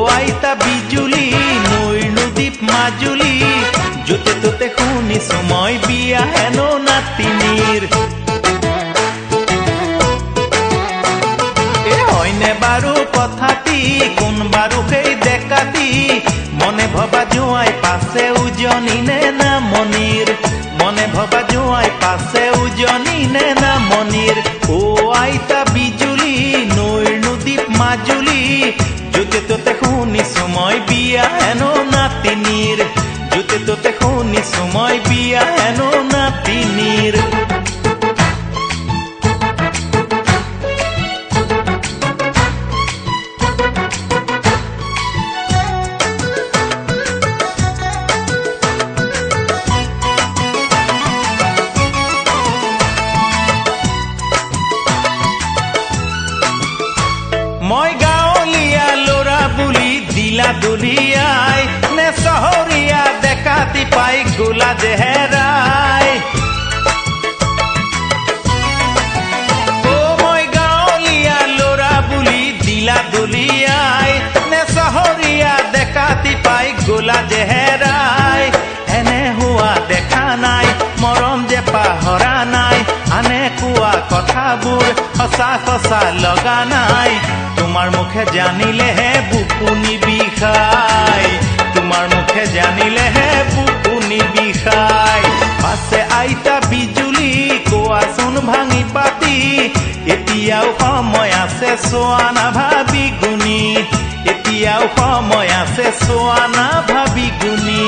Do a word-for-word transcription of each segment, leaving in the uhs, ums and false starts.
আইতা বিজুলি নৈৰ নদীপ মাজুলী যতে ততে শুনিছো মই বিয়া হেনো নাতিনীৰ এ হয়নে বাৰু কথাটি কোন বাৰু সেই দেখাতি মনে ভবা জোঁৱাই পাছে উজনি নে না মনিৰ মনে ভবা জোঁৱাই পাছে উজনি নে না মনিৰ ও আইতা বিজুলি নৈৰ নদীপ মাজুলী যতে ততে শুনিছো মই বিয়া হেনো নাতিনীৰ যতে ততে শুনিছো মই বিয়া হেনো নাতিনীৰ মই গাঁৱলীয়া ল'ৰা বুলি দিলা দলিয়াই নে চহৰীয়া দেখাতি পাই গোলা জেহেৰাই অ মই গাঁৱলীয়া ল'ৰা বুলি দিলা দলিয়াই নে চহৰীয়া দেখাতি পাই গোলা জেহেৰাই এনে হোৱা দেখা নাই মৰম যে পাহৰা নাই আনে কোৱা কথাবোৰ সঁচা সঁচা লগা নাই তোমাৰ মুখে জানিলেহে বুকুনি বিষাই তোমাৰ মুখে জানিলেহে বুকুনি বিষাই পাছে আইতা বিজুলি কোৱাচোন ভাঙি পাতি এতিয়াও সময় আছে চোৱা না ভাবি গুণি এতিয়াও সময় আছে চোৱা না ভাবি গুণি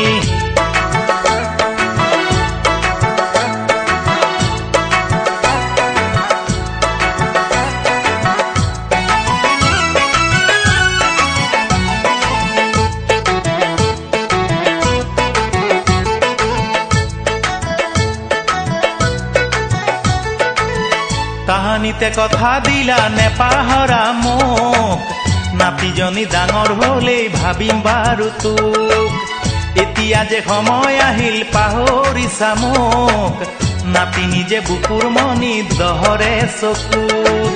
কাহানিতে কথা দিলা নেপাহৰা মোক নাতিজনী ডাঙৰ হলেই ভাবিম বাৰু তোক এতিয়া যে সময় আহিল পাহৰিছা মোক নাতিনী যে বুকুৰ মনি দহৰে চকুত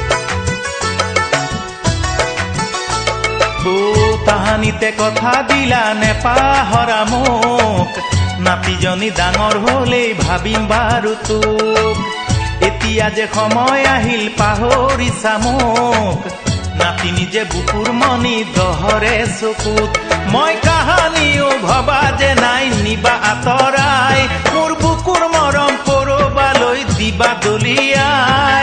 ও তাহানিতে কথা দিলা নেপাহৰা মোক নাতিজনী ডাঙৰ হলেই ভাবিম বাৰু তোক এতিয়া যে সময় আহিল পাহৰিছা মোক নাতিনী যে বুকুৰ মনি দহৰে চকুত মই কাহানিও ভবা যে নাই নিবা আঁতৰাই মোৰ বুকুৰ মৰম কৰবালৈ দিবা দলিয়াই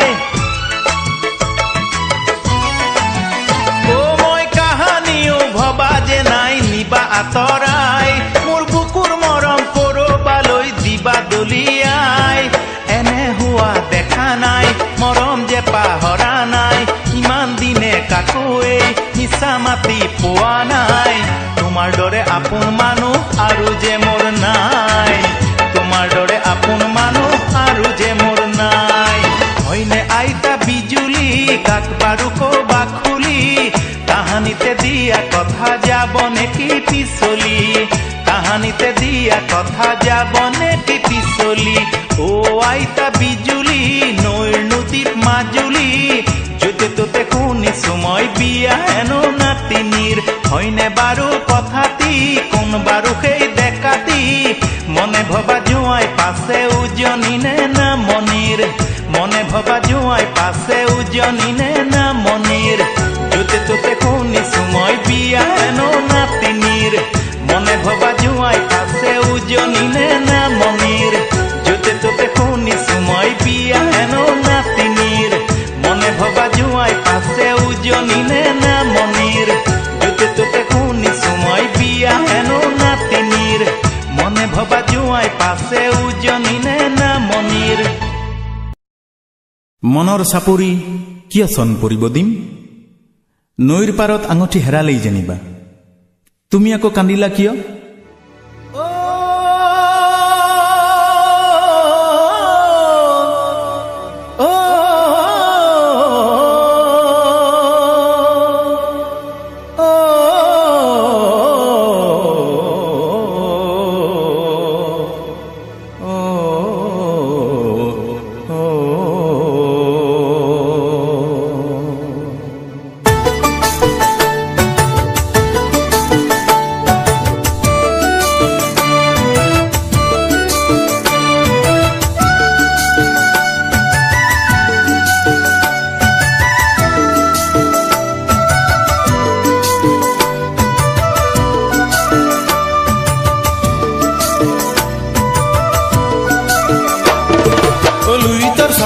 অ মই কাহানিও ভবা যে নাই নিবা আঁতৰাই মোৰ বুকুৰ মৰম কৰবালৈ দিবা দলিয়াই এনে হোৱা দেখা নাই মৰম যে পাহৰা নাই ইমান দিনে কাকোৱে মিছা মাতি পোৱা নাই তোমাৰ দৰে আপোন মানুহ আৰু যে মোৰ নাই তোমাৰ দৰে আপোন মানুহ আৰু যে মোৰ নাই হয়নে আইতা বিজুলি কাক বাৰু কবা খুলি কাহানিতে দিয়া কথা যাব নেকি পিছলি কাহানিতে দিয়া কথা যাব নেকি পিছলি ও আইতা বিজুলি নৈৰ নদীপ মাজুলী যতে ততে শুনিছো মই বিয়া হেনো নাতিনীৰ হয়নে বাৰু কথাটি কোন বাৰু সেই দেখাতি মনে ভবা জোঁৱাই পাছে উজনি নে না মনিৰ মনে ভবা জোঁৱাই পাছে উজনি নে না মনিৰ যতে ততে শুনিছো মই বিয়া হেনো নাতিনীৰ মনে ভবা জোঁৱাই পাছে উজনি নে না মনিৰ যতে ততে শুনিছো মই বিয়া হেনো নাতিনীৰ মনে ভবা জোঁৱাই পাছে উজনি নে না মনিৰ যতে ততে শুনিছো মই বিয়া হেনো নাতিনীৰ মনে ভবা জোঁৱাই পাছে উজনি নে না মনিৰ মনৰ চাপৰি কিয় চন পৰিব দিম নৈৰ পাৰত আঙঠি হেৰালেই জানিবা তুমি আকৌ কান্দিলা কিয়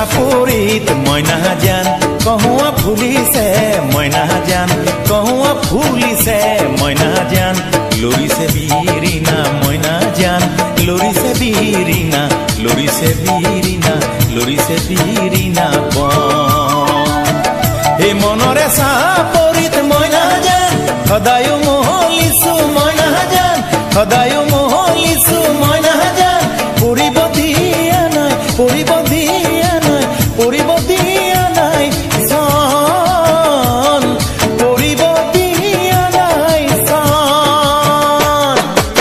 চাপৰিত মইনা জান কহুৱা ফুলিছে মইনা জান কহুৱা ফুলিছে মইনা জান লৰিছে বিৰিনা মইনা জান লৰিছে বিৰিনা লৰিছে বিৰিনা লৰিছে বিৰিনা হে মনৰে চাপৰিত মইনা জান সদায় মহলিছো মইনা জান সদায় মহলিছো মইনা জান পৰিব দিয়া নাই পৰিব দিয়া নাই পৰিব দিয়া নাই সন পৰিব দিয়া নাই সন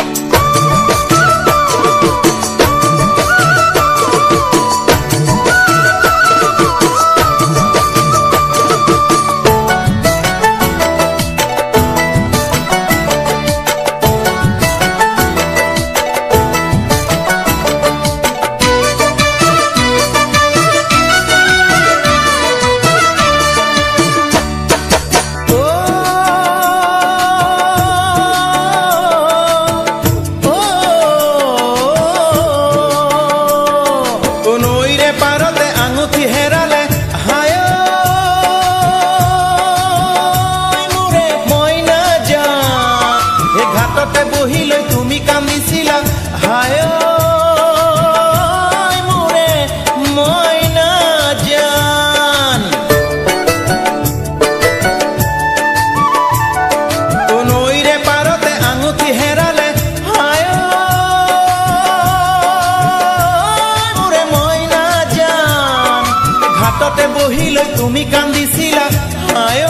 তুমি কান্দিছিলা আয়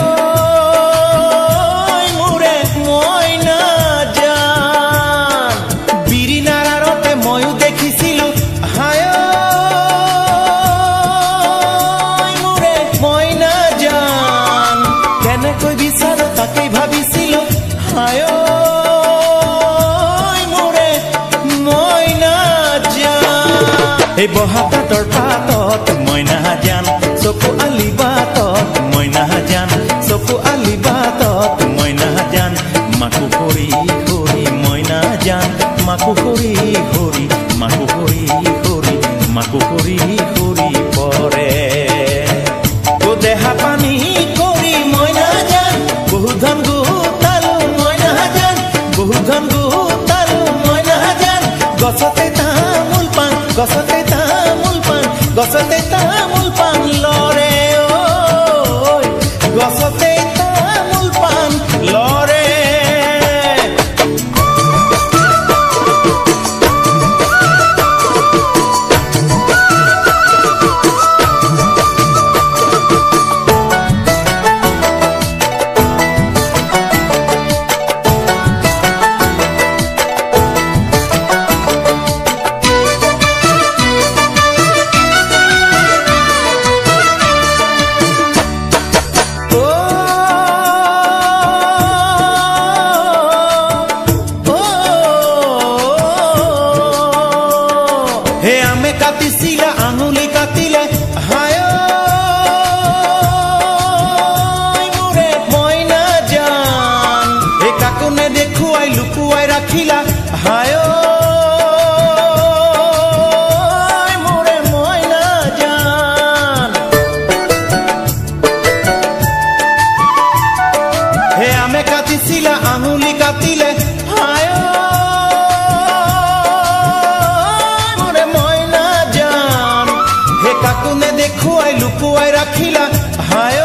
মোৰে মইনা জান বিৰিনাৰ আৰতে ময়ো দেখিছিলো হায় মোৰে মইনা জান কেনেকৈ বিচাৰো তাকেই ভাবিছিলো হায় মোৰে মইনা জান এই বহাতৰ পাতত মইনা জান চকু আলিবাতত মইনা জান চকু আলিবাতত মইনা জান মাকু হৰি হৰি মইনা জান মাকু হৰি হৰি মাকু হৰি হৰি মাকু হৰি হৰি পৰে ও দেহা পানী কৰি মইনা জান বহু ধন গোটালো মইনা জান বহু ধন গোটালো মইনা জান গছতে তামোল পাণ গছতে তামোল পাণ গছতে তামোল পাণ লৰে ঐ গছতে তামোল পাণ লৰে কাটিছিলা আঙুলি কাটিলে হায় মোৰে মইনা জান এই কাকনে দেখুৱাই লুকুৱাই ৰাখিলা হায় মোৰে মইনা জান হে আমে কাটিছিলা আঙুলি কাটিলে হায় কাকুনে দেখুৱাই লুকুৱাই ৰাখিলা হায়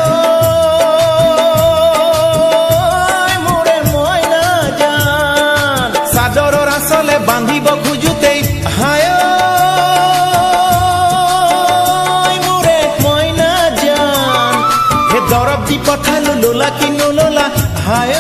মোৰে মইনা জান চাদৰৰ আঁচলে বান্ধিব খোজোতেই হায় মোৰে মইনা জান হে দৰৱ দি পঠালো ললা কি নললা হায়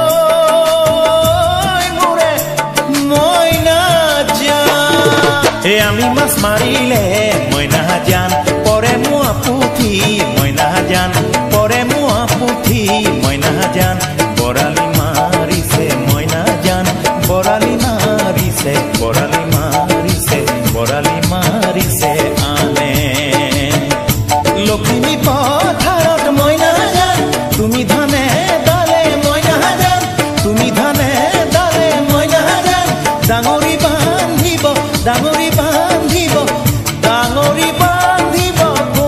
মোৰে মইনা জান হে আমি মাছ মাৰিলে মইনা জান পৰে মোৱা পুঠি মইনা জান পৰে মোৱা পুঠি মইনা জান বৰালি মাৰিছে মইনা জান বৰালি মাৰিছে বৰালি মাৰিছে বৰালি মাৰিছে আনে লখিমী পথাৰত মইনা জান তুমি ধানে দালে মইনা জান তুমি ধানে দালে মইনা জান ডাঙৰি বান্ধিব ডাঙৰি বান্ধিব ডাঙৰি বান্ধিব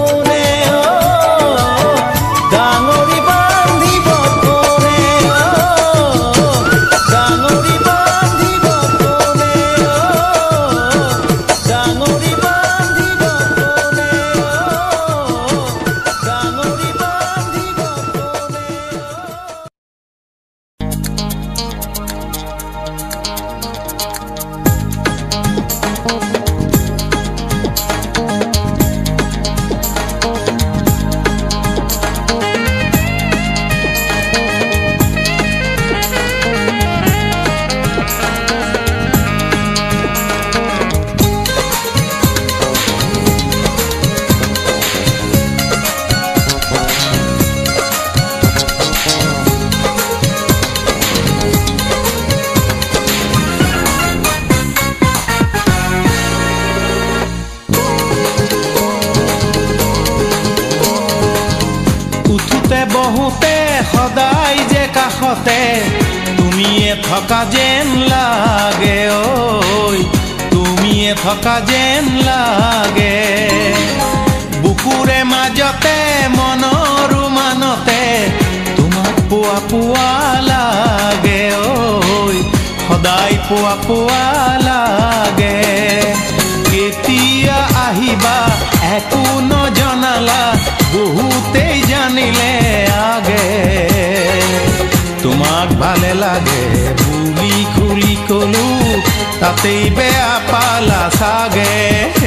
থকা যেন লাগে ঐ তুমিয়ে থকা যেন লাগে বুকুৰে মাজতে মনৰ মানতে তোমাক পোৱা পোৱা লাগে ঐ সদায় পোৱা পোৱা লাগে কেতিয়া আহিবা একো নজনালা বহুতেই জানিলে আগে তোমাক ভালে লাগে বুলি খুলি কলো তাতেই বেয়া পালা চাগে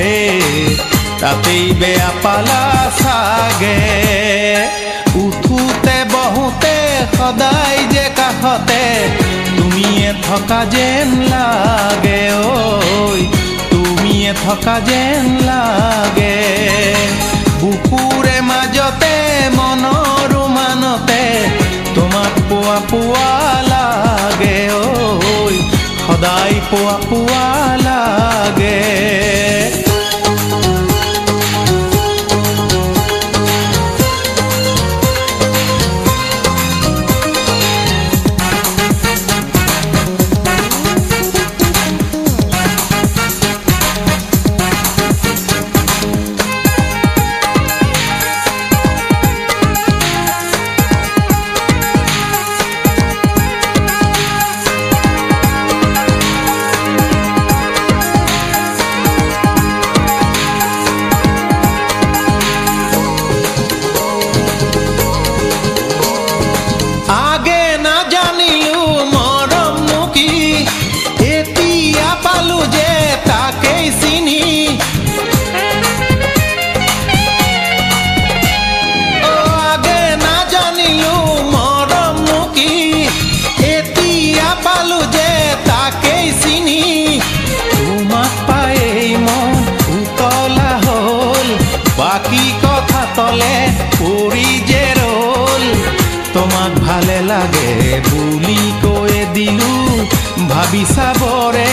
তাতেই বেয়া পালা চাগে উঠোতে বহুতে সদায় যে কাষতে তুমিয়ে থকা যেন লাগে ঐ তুমিয়ে থকা যেন লাগে বুকুৰে মাজতে মনৰ মানতে তোমাক পোৱা পোৱা লাগে ঐ সদায় পোৱা পোৱা লাগে তোমাক ভালে লাগে বুলি কৈ দিলো ভাবি চাবৰে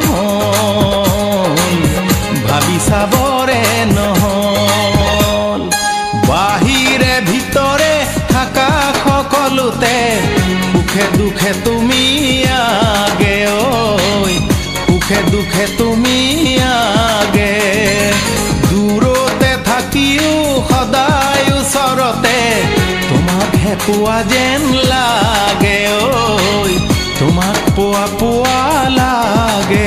নহল ভাবি চাবৰে নহল বাহিৰে ভিতৰে থাকা সকলোতে সুখে দুখে তুমি আগে ঐ সুখে দুখে তুমি আগে দূৰতে থাকিও সদায় ওচৰতে তোমাক হে পোৱা যেন লাগে ঐ তোমাক পোৱা পোৱা লাগে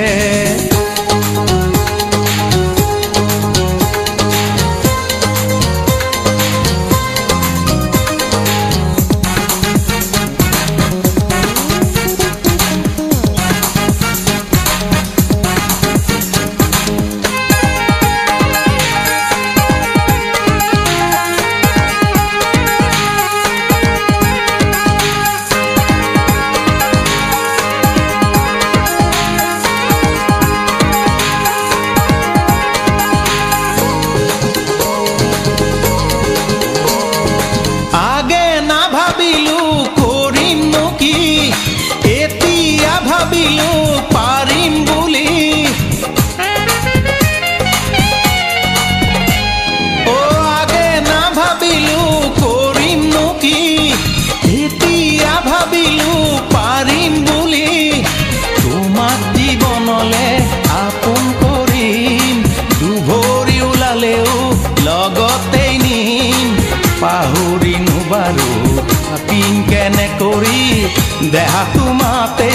কেনে কৰি দেহা তোমাতেই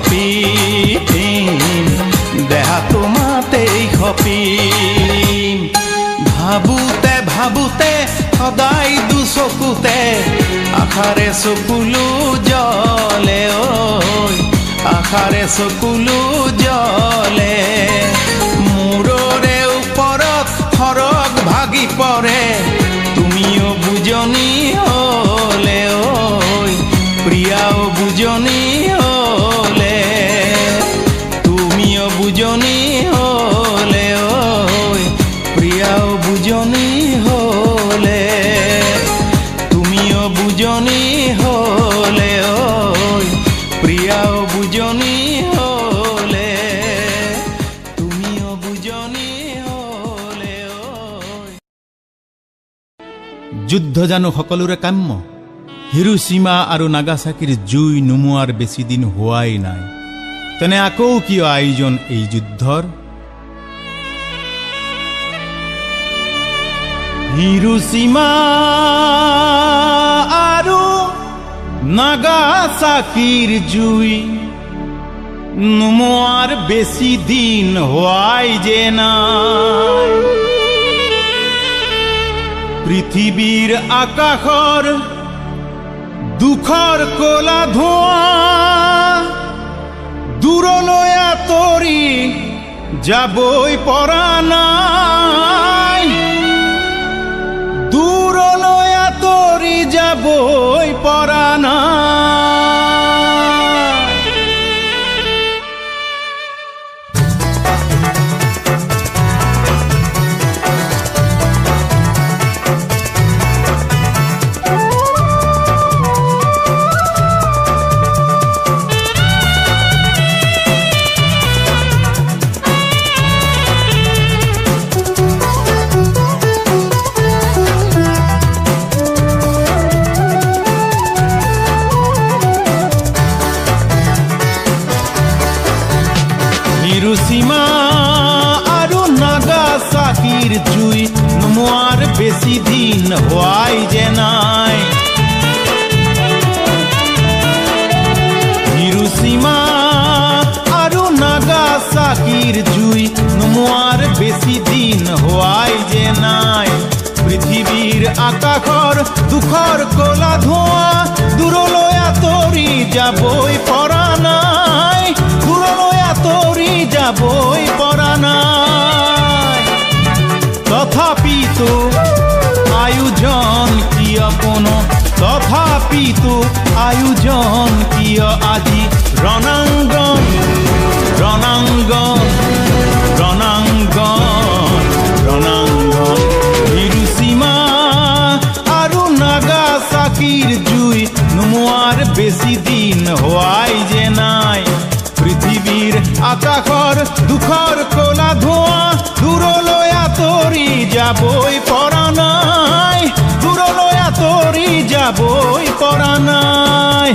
খপিম দেহা তোমাতেই খপিম ভাবোতে ভাবোতে সদায় দুচকুতে আশাৰে চকুলো জ্বলে ঐ আশাৰে চকুলো জ্বলে মূৰৰে ওপৰত সৰগ ভাগি পৰে তুমিও বুজনি হলে ঐ প্ৰিয়াও বুজনি হলে তুমিও বুজনি হলে ঐ প্ৰিয়াও বুজনি হলে তুমিও বুজনি হলে ঐ প্ৰিয়াও বুজনি হলে তুমিও বুজনি হলে ঐ যুদ্ধ জানো সকলোৰে কাম্য হিৰোশ্বিমা আৰু নাগাচাকিৰ জুই নুমুৱাৰ বেছি দিন হোৱাই নাই, তেনে আকৌ কিয় আয়োজন এই যুদ্ধৰ? হিৰোশ্বিমা আৰু নাগাচাকিৰ জুই নুমুৱাৰ বেছি দিন হোৱাই যে নাই। পৃথিৱীৰ আকাশৰ দুখৰ কলা ধোঁৱা দূৰলৈ আঁতৰি যাবই পৰা নাই, দূৰলৈ আঁতৰি যাবই পৰা নাই। হিৰোশ্বিমা আৰু নাগাচাকিৰ জুই নুমুৱাৰ বেছি দিন হোৱাই যে নাই। হিৰোশ্বিমা আৰু নাগাচাকিৰ জুই নুমুৱাৰ বেছি দিন হোৱাই যে নাই। পৃথিৱীৰ আকাশৰ দুখৰ কলা ধোঁৱা দূৰলৈ আঁতৰি যাবই পৰা নাই, দূৰলৈ আঁতৰি যাবই পৰা নাই। তথাপিতো আয়োজন কিয় কোনো, তথাপিতো আয়োজন কিয় আজি ৰণাংগন, ৰণাংগন, ৰণাংগন, ৰণাংগন। হিৰোশ্বিমা আৰু নাগাচাকিৰ জুই নুমুৱাৰ বেছি দিন হোৱাই যে নাই। পৃথিৱীৰ আকাশৰ দুখৰ কলা ধোঁৱা দূৰলৈ আঁতৰি যাবই পৰা নাই, দূৰলৈ আঁতৰি যাবই পৰা নাই।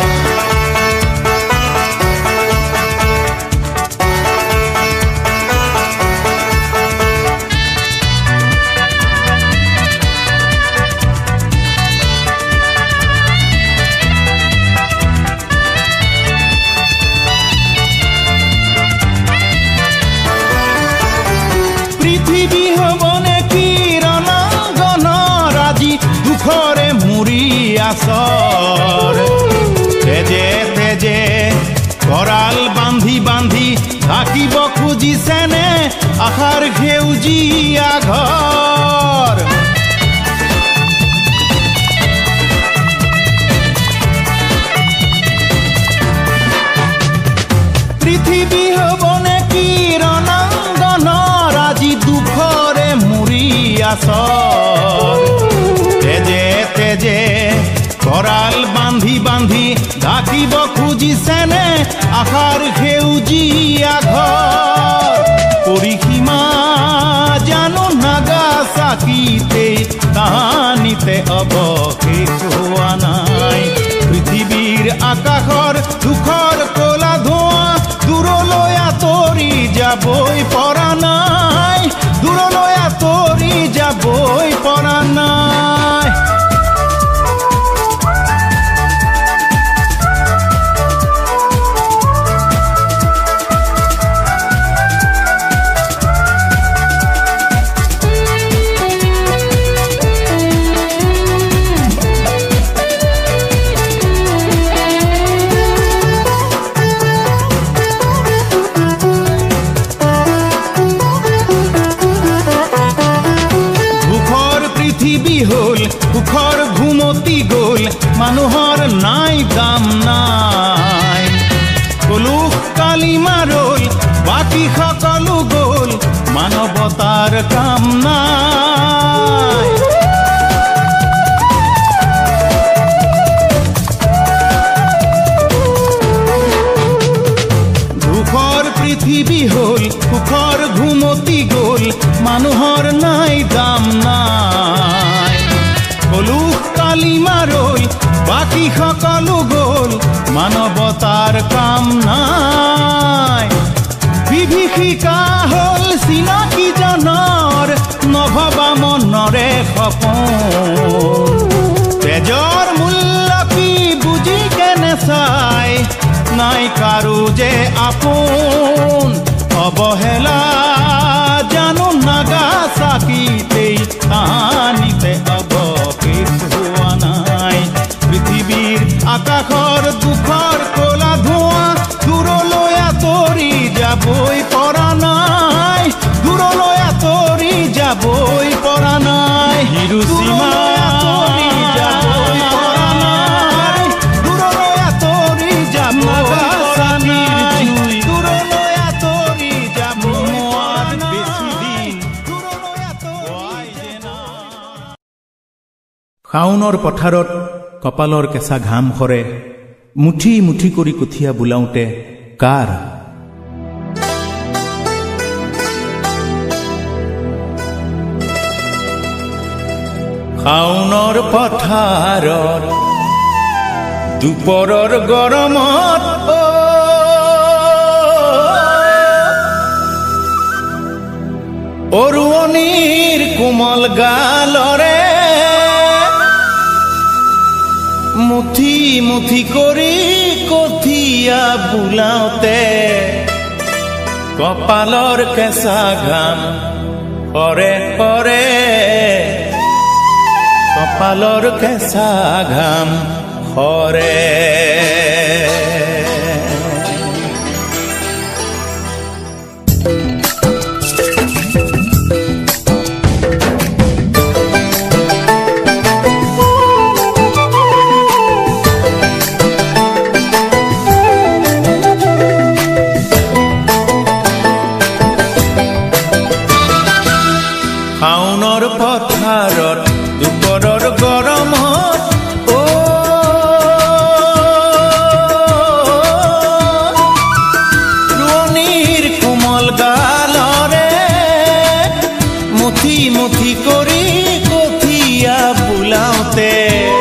পৃথিৱী হ'বনে কি ৰণাংগনৰ আজি দুখৰে মুৰি আচৰ। তেজে তেজে কৰাল বান্ধি বান্ধি ঢাকিব খুজিছেনে আশাৰ সেউজীয়া ঘৰ। পৃথিৱী হ'বনে কি ৰণাংগনৰ আজি দুখৰে মুৰি আচৰ। তেজে তেজে কৰাল বান্ধি বান্ধি ঢাকিব খুজিছেনে আশাৰ সেউজীয়া ঘৰ। পৰিসীমা জানো নাগাচাকিতে কাহানিতে অৱশেষ হোৱা নাই। পৃথিৱীৰ আকাশৰ দুখৰ কলা ধোঁৱা দূৰলৈ আঁতৰি যাবই পৰা নাই, দূৰলৈ আঁতৰি যাবই পৰা নাই। পৃথিৱী হ'ল সুখৰ ঘুমতি গ'ল, মানুহৰ নাই দাম নাই। কলুষ কালিমা ৰ'ল, বাকী সকলো গ'ল, মানৱতাৰ কাম নাই। দুখৰ পৃথিৱী হ'ল সুখৰ ঘুমতি গ'ল, মানুহৰ নাই দাম নাই। কলুষ কালিমা ৰ'ল, বাকী সকলো গ'ল মানৱতাৰ কাম নাই বিভীষিকা হ'ল চিনাকিজনৰ নভবা মনৰে সপোন তেজৰ মূল্য কি বুজি কেনে চাই নাই কাৰো যে আপোন অৱহেলা জানো নাগাচাকিতেই কাহানিতে অৱশেষ হোৱা নাই পৃথিৱীৰ আকাশৰ দুখৰ কলা ধোঁৱা দূৰলৈ আঁতৰি যাবই পৰা নাই দূৰলৈ আঁতৰি যাবই পৰা নাই হিৰোশ্বিমা আঁতৰি যাবই পৰা নাই দূৰলৈ আঁতৰি যাবই পৰা নাই দূৰলৈ আঁতৰি যাবই পৰা নাই দূৰলৈ আঁতৰি যায়। শাওনৰ পথাৰত কপালৰ কেঁচা ঘাম সৰে মুঠি মুঠি কৰি কঠীয়া বোলাওঁতে কাৰ শাওনৰ পথাৰত দুপৰৰ গৰমত অৰুণীৰ কোমল গালৰে মুঠি মুঠি কৰি কঠীয়া বোলাওঁতে কপালৰ কেঁচা ঘাম সৰে সৰে কপালৰ কেঁচা ঘাম সৰে শাওনৰ পথাৰত দুপৰৰ গৰমত ৰোৱনীৰ কোমল গালৰে মুঠি মুঠি কৰি কঠীয়া বোলাওঁতে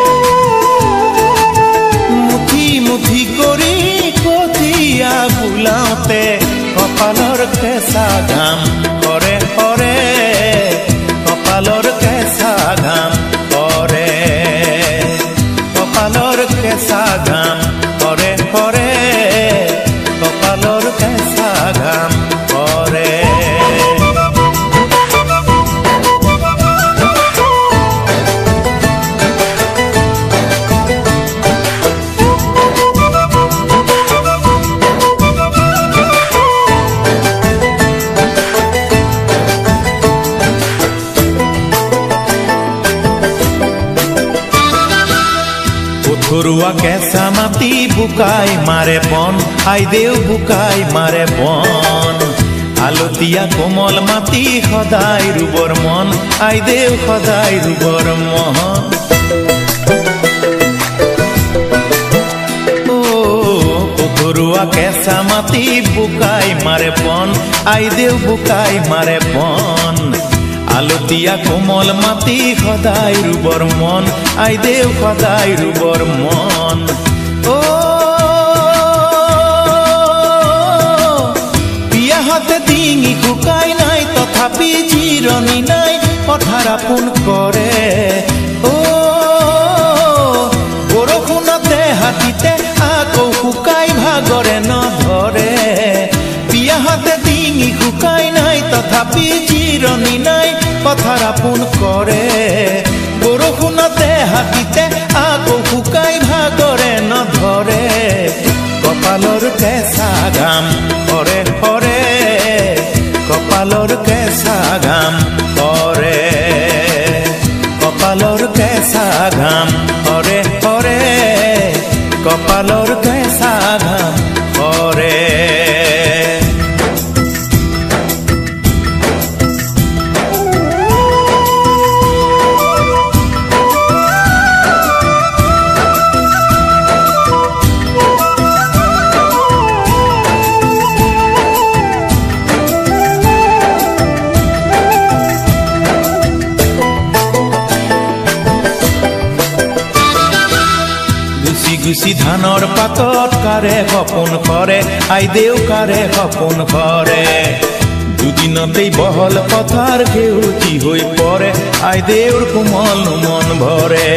মুঠি মুঠি কৰি কঠীয়া বোলাওঁতে কপালৰ কেঁচা ঘাম সৰে সৰে কপালৰ কেঁচা ঘাম সৰে কপালৰ কেঁচা ঘাম সৰে সৰে কপালৰ কেঁচা ঘাম সৰে ঘৰুৱা কেঁচা মাটি বুকাই মাৰে বন আইদেউ বুকাই মাৰে বন আলতীয়া কোমল মাটি সদায় ৰুবৰ মন আইদেউ সদায় ৰুবৰ মন ঘৰুৱা কেঁচা মাটি বুকাই মাৰে বন আইদেউ বুকাই মাৰে বন আলতীয়া কোমল মাটি সদায় ৰুবৰ মন আইদেউ সদায় ৰুবৰ মন অ বিয়াহতে ডিঙি শুকাই নাই তথাপি জিৰণি নাই পথাৰ আপোন কৰে অ বৰষুণতে হাতীতে আকৌ শুকাই ভাগৰে নধৰে বিয়াহতে ডিঙি শুকাই নাই তথাপি জিৰণি নাই পথাৰ আপোন কৰে বৰষুণতে হাতীতে আকৌ শুকাই ভাগৰে নধৰে কপালৰ কেঁচা ঘাম সৰে সৰে কপালৰ কেঁচা ঘাম সৰে কপালৰ কেঁচা ঘাম সৰে সৰে কপালৰ কেঁচা ঘাম সৰে ধানৰ পাতত কাৰে সপোন কৰে, আইদেউ কাৰে সপোন কৰে। দুদিনতেই বহল পথাৰ সেউজী হৈ পৰে, আইদেউৰ কোমল মন ভৰে।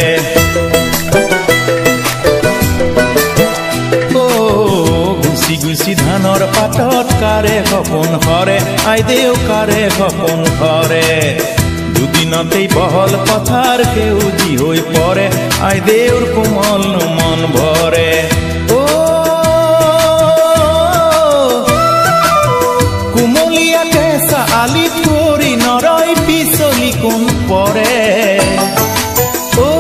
গুচি গুচি ধানৰ পাতত কাৰে সপোন কৰে, আইদেউ কাৰে সপোন কৰে। দুদিনতেই বহল পথাৰ সেউজী হৈ পৰে, আইদেউৰ কোমল মন ভৰে। অ কুমলীয়া কেঁচা আলিত কৰি নৰৈ পিছলি কোন পৰে। অ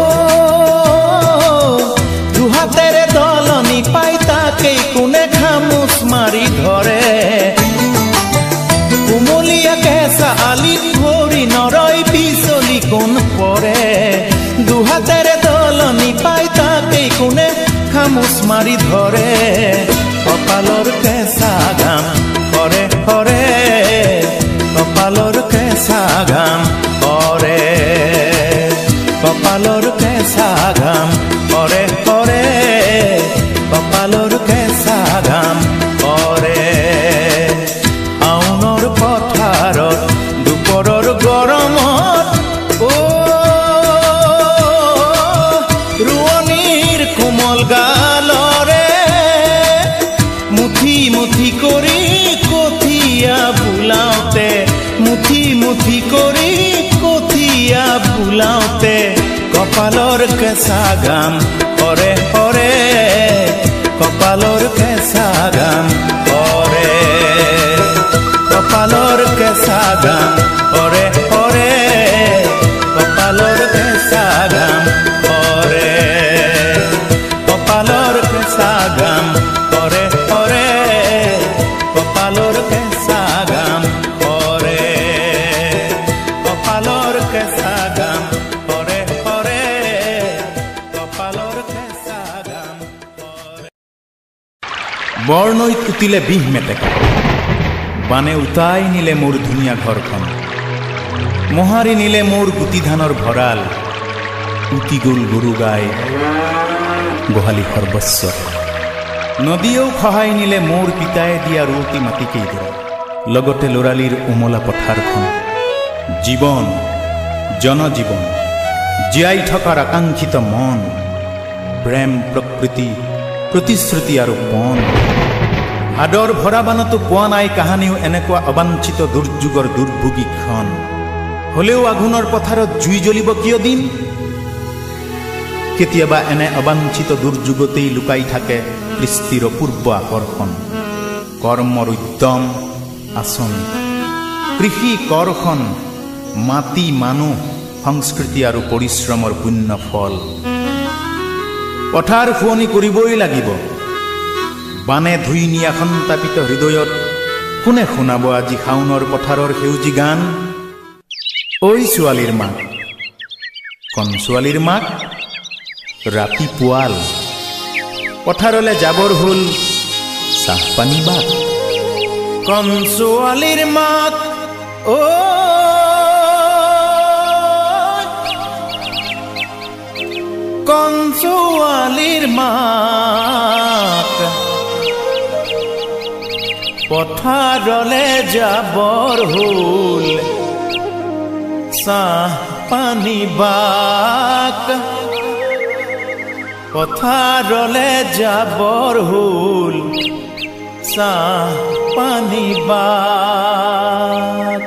দুহাতেৰে দলনি পাই তাকেই কোনে খামোচ মাৰি ধৰে। কুমলীয়া কেঁচা আলিত ভৰি নৰৈ পিছলি কোন পৰে। দুহাতেৰে দলনি পাই তাকেই কোনে খামোচ মাৰি ধৰে। কপালৰ কেঁচা ঘাম কৰে কৰে, কপালৰ কেঁচা ঘাম কৰে, কপালৰ কেঁচা ঘাম কৰে কৰে, কপালৰ কেঁচা ঘাম কৰে। আউনৰ পথাৰত দুপৰৰ গৰমত অ ৰোৱনীৰ কোমল গালৰে মুঠি মুঠি কৰি কঠীয়া বোলাওঁতে, মুঠি মুঠি কৰি কঠীয়া বোলাওঁতে কপালৰ কেঁচা ঘাম কৰে কৰে, কপালৰ কেঁচা ঘাম কৰে, কপালৰ কেঁচা ঘাম কৰে কৰে, কপালৰ কেঁচা ঘাম কৰে, কপালৰ কেঁচা ঘাম কৰে কৰে, কপালৰ কেঁচা ঘাম কৰে, কপালৰ কেঁচা ঘাম কৰে কৰে, কপালৰ কেঁচা ঘাম কৰে। বৰনৈত উঠিলে বিহ মেটেকা, বানে উটাই নিলে মোৰ ধুনীয়া ঘৰখন, মোহাৰি নিলে মোৰ গুটি ধানৰ ভঁৰাল, উটি গ'ল গৰু গাই গোহালি সৰ্বস্ব। নদীয়েও খহাই নিলে মোৰ পিতাই দিয়া ৰুৱতী মাটিকেইডৰা, লগতে ল'ৰালিৰ উমলা পথাৰখন। জীৱন জনজীৱন জীয়াই থকাৰ আকাংক্ষিত মন, প্ৰেম প্ৰকৃতি প্ৰতিশ্ৰুতি আৰু পণ। আদৰ ভৰা বানতো পোৱা নাই কাহানিও এনেকুৱা অবাঞ্ছিত দুৰ্যোগৰ দুৰ্ভোগীক্ষণ। হলেও আঘোণৰ পথাৰত জুই জ্বলিব কিয় দিন? কেতিয়াবা এনে অবাঞ্ছিত দুৰ্যোগতেই লুকাই থাকে কৃষ্টিৰ অপূৰ্ব আকৰ্ষণ। কৰ্মৰ উদ্যম আঁচনি, কৃষি কৰ্ষণ, মাটি মানুহ সংস্কৃতি আৰু পৰিশ্ৰমৰ পুণ্য ফল। পথাৰ শুৱনি কৰিবই লাগিব। বানে ধুই নিয়া সন্তাপিত হৃদয়ত কোনে শুনাব আজি শাওনৰ পথাৰৰ সেউজী গান? ঐ ছোৱালীৰ মাক, কণ ছোৱালীৰ মাক, ৰাতি পুৱাল পথাৰলে যাবৰ হ'ল চাহপানী বাট। কণ ছোৱালীৰ মাক অ কণ ছোৱালীৰ মাক, পথাৰলে যাবৰ হ'ল চাহ পানী বাক, পথাৰলে যাবৰ হ'ল চাহ পানী বাক।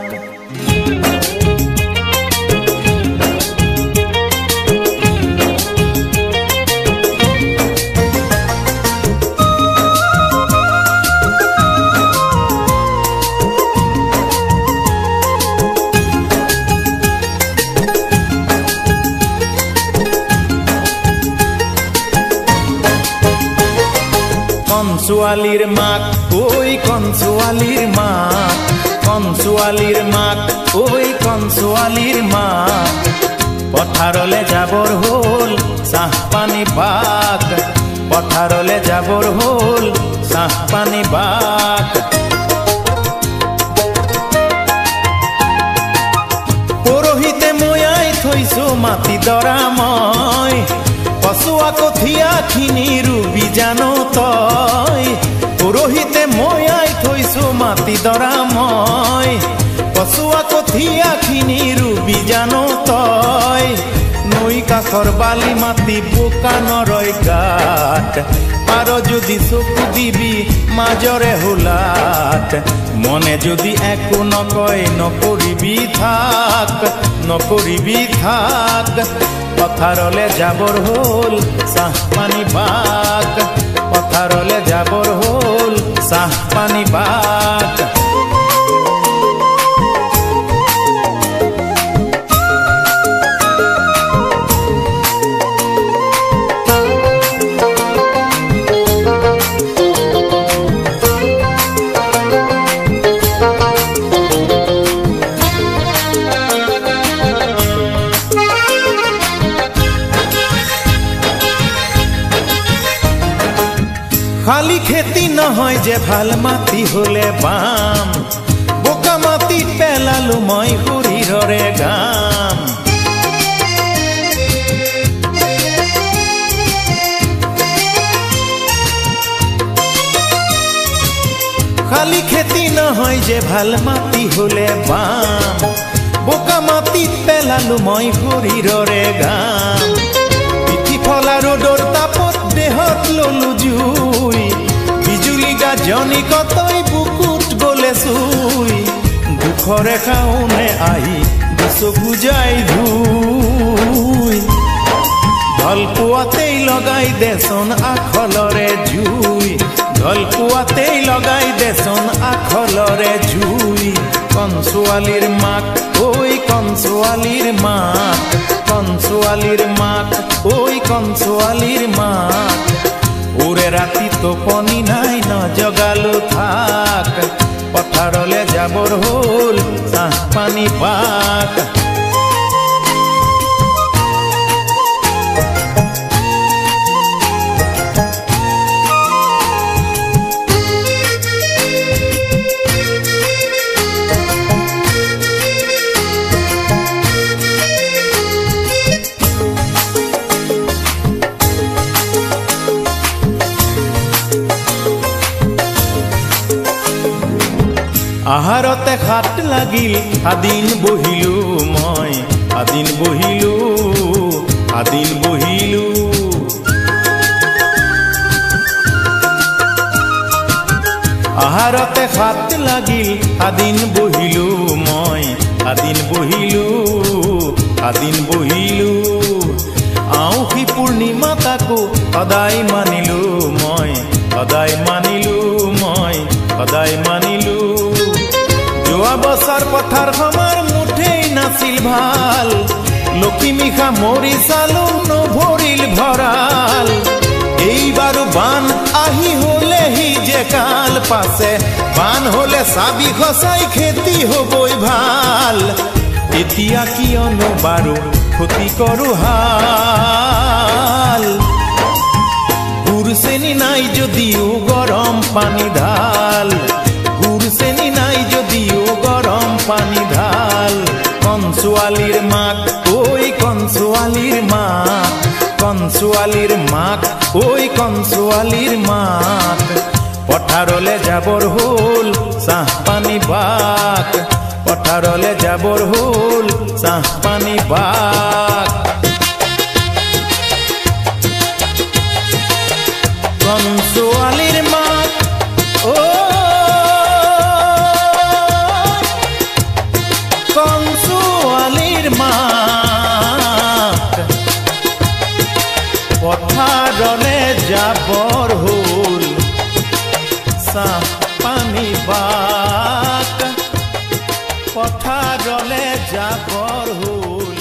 কণ ছোৱালীৰ মাক ঐ কণ ছোৱালীৰ মাক, কণ ছোৱালীৰ মাক ঐ কণ ছোৱালীৰ মাক, পথাৰলে যাবৰ হ'ল চাহ পানী বাক, পথাৰলে যাবৰ হ'ল চাহ পানী বাক। পৰহিতে ময়াই থৈছো মাটি দৰা মই, পচুৱা কঠীয়াখিনিৰো বীজাণু তই পুৰোহিতে ময়াই থৈছো মাটি দৰা মই পচোৱা কঠীয়াখিনিৰো বীজাণু তই নৈ কাষৰ বালি মাটি বোকা নৰয় গাত পাৰ যদি চকু দিবি মাজৰে হোলাত মনে যদি একো নকয় নকৰিবি থাক নকৰিবি থাক পথাৰলে যাবৰ হ'ল চাহ পানী বাক পথাৰলে যাবৰ হ'ল চাহ পানী বাক খালি খেতি নহয় যে ভাল মাটি হলে বাম বোকা মাটিত পেলালো মই শৰীৰৰে গাম খালি খেতি নহয় যে ভাল মাটি হলে বাম বোকা মাটিত পেলালো মই শৰীৰৰে গাম পিঠি ফলা ৰ'দৰ তাপত দেহত ললো জুই বিজুলী গাজনি কতই বুকুত গলে চুই দুখৰে খাওনে আহি চকু যাই ধুই ঢল পুৱাতেই লগাই দেচোন আখলৰে জুই ঢল পুৱাতেই লগাই দেচোন আখলৰে জুই কনছোৱালীৰ মাক ঐ কনছোৱালীৰ মাক কনছোৱালীৰ মাক ঐ কনছোৱালীৰ মাক ওরে রাতি টোপনি নাই ন জগালো থাক পথাৰলে যাবৰ হ'ল চাহ পানী পাক আহাৰতে হাত লাগিল আদিন বহিলো মই আদিন বহিলো আদিন বহিলো আহাৰতে হাত লাগিল আদিন বহিলো মই আদিন বহিলো আদিন বহিলো আউসী পূৰ্ণিমা তাকো সদায় মানিলো মই সদায় মানিলো মই সদায় মানিলো যোৱা বছৰ পথাৰ সমাৰ মুঠেই নাছিল ভাল লখিমীখা মৰি চালো নভৰিল ভঁৰাল এইবাৰো বান আহি হলেহি যে কাল পাছে বান হলে চাবি খচাই খেতি হবই ভাল এতিয়া কিয়নো বাৰু ক্ষতি কৰো হাল গুৰ চেনি নাই যদিও গৰম পানী ঢাল গুৰ চেনি নাই যদিও গৰম পানী ঢাল কনছোৱালীৰ মাক ঐ কনছোৱালীৰ মাক কনছোৱালীৰ মাক ঐ কনছোৱালীৰ মাক পথাৰলে যাবৰ হ'ল চাহ পানী বাক পথাৰলে যাবৰ হ'ল চাহ পানী বাক কনছোৱালীৰ মাক ঐ কনছোৱালীৰ মাক পথাৰলে যাবৰ হ'ল চাহ পানী বাক পথাৰলে যাবৰ হ'ল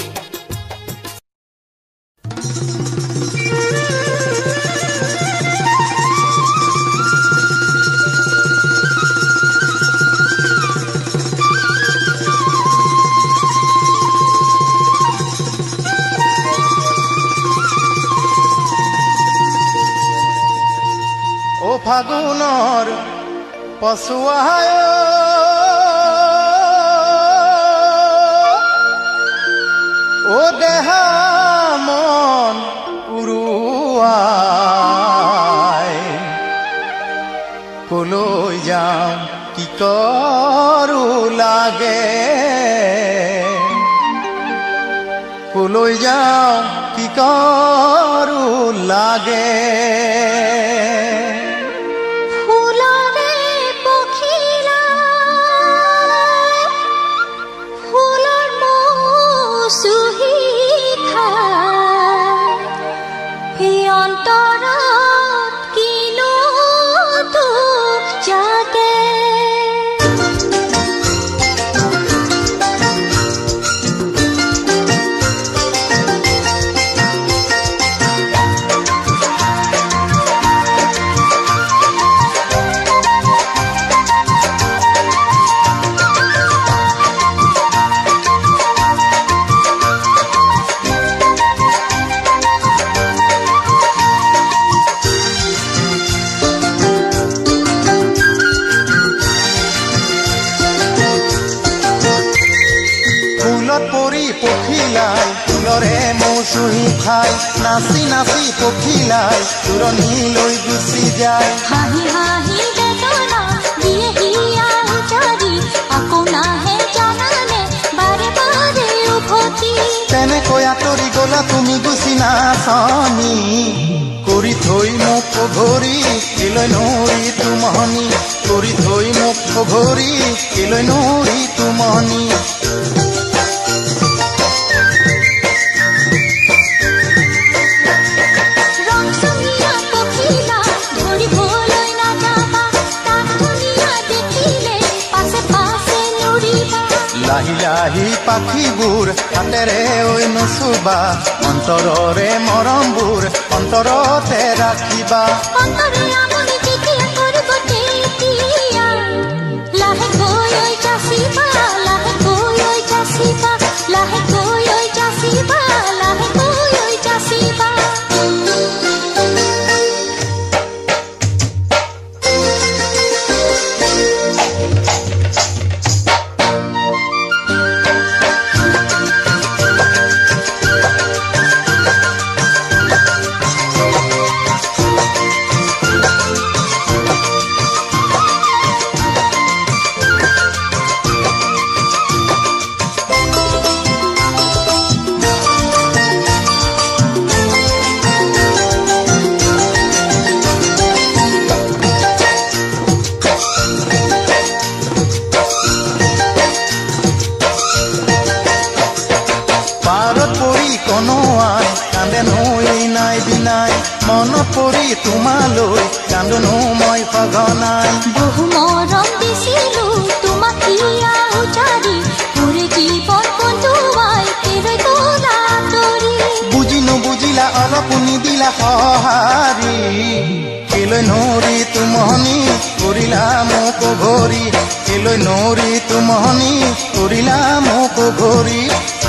ফাগুনৰ পছুৱায় ও দেহা মন উৰুৱা কলৈ যাওঁ কি কৰো লাগে কলৈ যাওঁ কি কৰো লাগে চুহি খাই নাচি নাচি পখিলাই তুৰণিলৈ গুচি যায় হাঁহি হাঁহি বেদনা দিয়ে হিয়া উজাৰি আকৌ নাহে জানানে বাৰে বাৰে উভতি তেনেকৈ আঁতৰি গলা তুমি গুচি নাচনি কৰি থৈ মোক ঘূৰি কেলৈ নৰি তুমনি কৰি থৈ মোক ঘূৰি কেলৈ নৰি তুমনি লাহি লাহি পাখিবোৰ হাতেৰে ঐ নচুবা অন্তৰৰে মৰমবোৰ অন্তৰতে ৰাখিবা অন্তৰে আমনি যেতিয়া কৰিব তেতিয়া লাহেকৈ ঐ যাচিবা লাহেকৈ ঐ যাচিবা লাহেকৈ ঐ যাচিবা লাহেকৈ ঐ যাচিবা মনত পৰি তোমালৈ কান্দনো মই সঘনাই বহু মৰম দিছিলো তোমাক হিয়া উজাৰি পুৰে জীৱন বন্ধুৱাই কেলৈ গলা আঁতৰি বুজি নুবুজিলা অলপ নিদিলা সঁহাৰি কেলৈ নৰি তুমনি কৰিলা মোক ঘূৰি কেলৈ নৰি তুমনি কৰিলা মোক ঘূৰি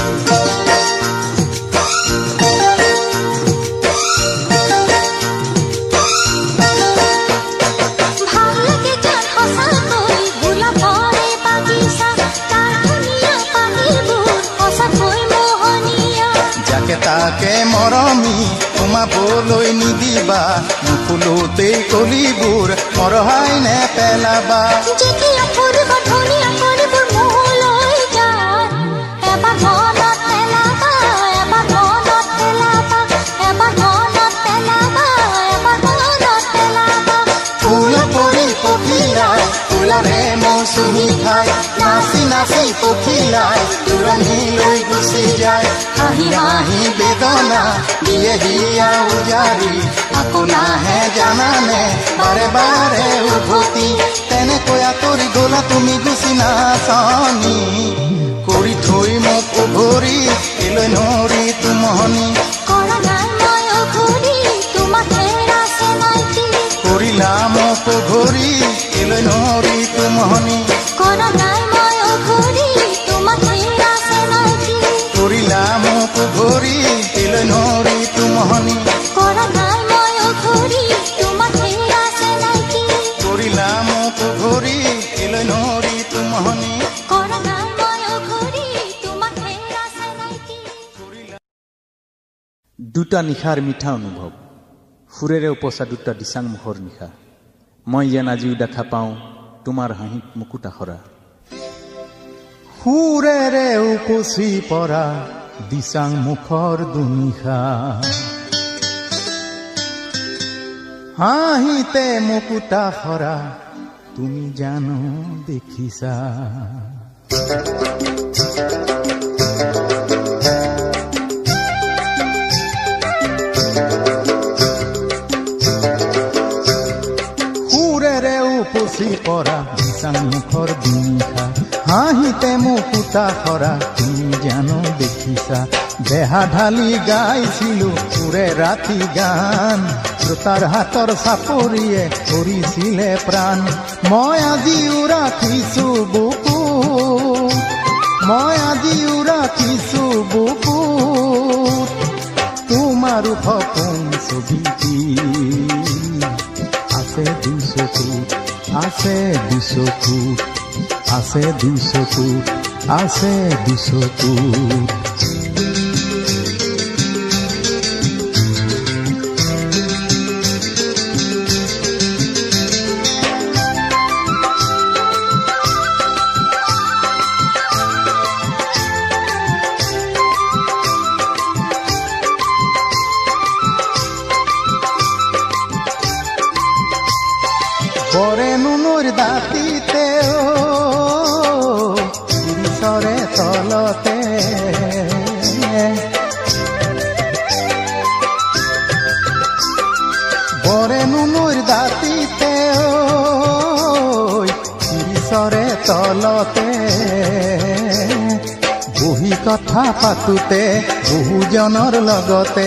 তাকে মৰমি সোমাবলৈ নিদিবা নুফুলোতেই কলিবোৰ মৰহাই নেপেলাবা যেতিয়া ফুৰিব ধুনীয়া কলিবোৰ মোলৈ যায় এবাৰ মনত পেলাবা এবাৰ মনত পেলাবা এবাৰ মনত পেলাবা এবাৰ মনত পেলাবা ফুল পৰি পখিলাই ফুলৰে মৌচুমী খাই নাচি নাচি পখিলাই তুৰণিলৈ গুচি যায় হাঁহি হাঁহি বেদনা দিয়ে হিয়া উজাৰি আকৌ নাহে জানানে বাৰে বাৰে উভতি তেনেকৈ আঁতৰি গলা তুমি গুচি নাচনি কৰি থৈ মোক ঘূৰি কেলৈ নৰি তুমনি কৰা নাই মই ঘূৰি তোমাক হেৰাইছে নাইকি কৰিলা মোক ঘূৰি কেলৈ নৰি তুমনি কৰা নাই মই ঘূৰি তোমাক হেৰাইছে নাইকি কৰিলা মোক ঘূৰি কেলৈ নৰি তুমনি কৰা নাই মই ঘূৰি তোমাক হেৰাইছে নাইকি কৰিলা মোক ঘূৰি কেলৈ নৰি তুমনি কৰা নাই মই ঘূৰি তোমাক হেৰাইছে নাইকি দুটা নিশাৰ মিঠা অনুভৱ সুৰেৰে উপচা দুটা দিচাং মুখৰ নিশা মই যেন আজিও দেখা পাওঁ তোমাৰ হাঁহিত মুকুতা সৰা। সুৰেৰে উপচি পৰা দিচাং মুখৰ দুনিশা, হাঁহিতে মুকুতা সৰা তুমি জানো দেখিছা। সুৰেৰে উপচি পৰা দিচাং মুখৰ দুনিশা, হাঁহিতে মুকুতা সৰা তুমি জানো দেখিছা। দেহা ঢালি গাইছিলো সুৰে ৰাতি গান, শ্ৰোতাৰ হাতৰ চাপৰিয়ে কৰিছিলে প্ৰাণ। মই আজিও ৰাখিছো বুকু, মই আজিও ৰাখিছো বুকু, তোমাৰো সপোন ছবিটি আছে দুচকুত, আছে দুচকুত, আছে দুচকুত, আছে দুচকুত। পৰে নুনুৰ দাঁতিতে শিৰিচৰে তলতে, পৰে নুনুৰ দাঁতিতে শিৰিচৰে তলতে, বহি কথা পাতোতে বহুজনৰ লগতে,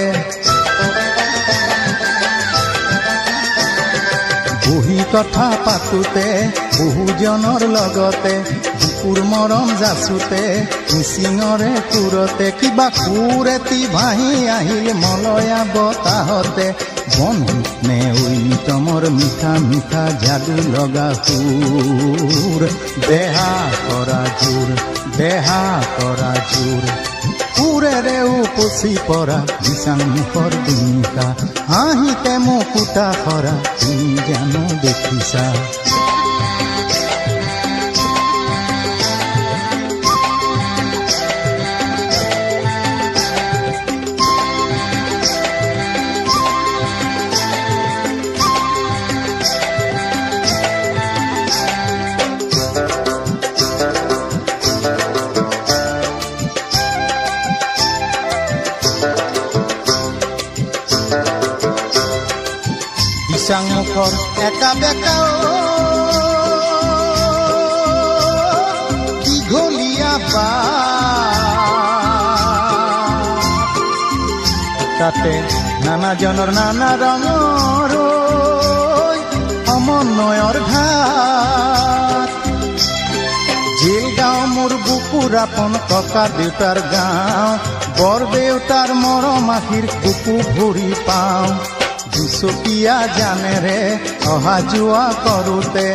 বহি কথা পাতোতে বহুজনৰ লগতে, বুকুৰ মৰম যাচোতে মিচিঙৰে সুৰতে, কিবা সুৰ এটি ভাহি আহিল মলয়া বতাহতে, বন্ধু নে ঐ নিতমৰ মিঠা মিঠা যাদু লগা সুৰ, দেহা কৰা জোৰ, দেহা কৰা জোৰ। সুৰেৰে উপচি পৰা দিচাং মুখৰ দুনিশা, হাঁহিতে মুকুতা সৰা তুমি জানো দেখিছা। দিচাং মুখৰ একা বেকা দীঘলীয়া বাট, তাতে নানাজনৰ নানা ৰঙৰ সমন্বয়ৰ ঘাট, জিলগাঁও মোৰ বুকুৰ আপোন ককা দেউতাৰ গাঁও, বৰ দেউতাৰ মৰম আশীৰ বুকু ভৰি পাওঁ। দুচকীয়া জানেৰে অহা যোৱা কৰোতে,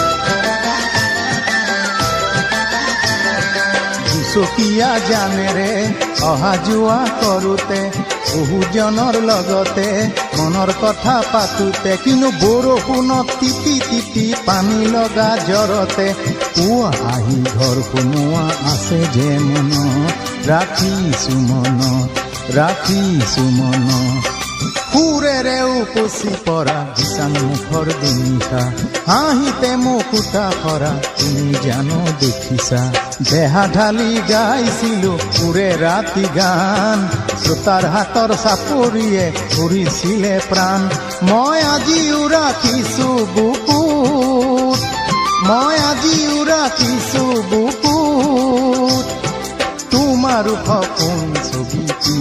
দুচকীয়া জানেৰে অহা যোৱা কৰোতে, বহুজনৰ লগতে মনৰ কথা পাতোতে, কিন্তু বৰষুণত তিতি তিতি পানী লগা জ্বৰতে, পুৱা আহি ঘৰ সোমোৱা আছে যে মনত, ৰাখিছো মনত, ৰাখিছো মনত। সুৰেৰে উপচি পৰা দিচাং মুখৰ দুনিশা, হাঁহিতে মুকুতা সৰা তুমি জানো দেখিছা। দেহা ঢালি গাইছিলো সুৰে ৰাতি গান, শ্ৰোতাৰ হাতৰ চাপৰিয়ে কৰিছিলে প্ৰাণ। মই আজিও ৰাখিছো বুকুত, মই আজিও ৰাখিছো বুকুত, তোমাৰো সপোন ছবিটি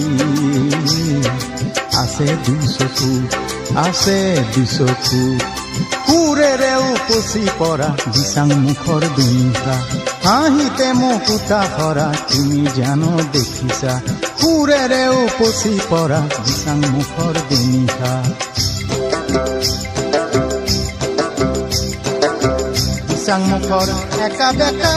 আছে দুচকুত, আছে দুচকুত। সুৰেৰে উপচি পৰা দিচাং মুখৰ দুনিশা, হাঁহিতে মুকুতা সৰা তুমি জানো দেখিছা। সুৰেৰে উপচি পৰা দিচাং মুখৰ দুনিশা, দিচাং মুখৰ একা বেকা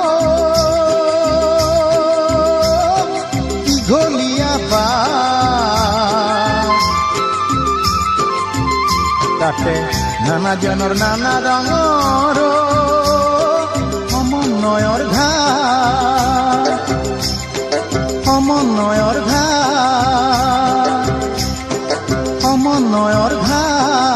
দীঘলীয়া বাট, তাতে নানা জনৰ নানা ৰঙৰ সমন্বয়ৰ ঘাট সমন্বয়ৰ ঘাট সমন্বয়ৰ ঘাট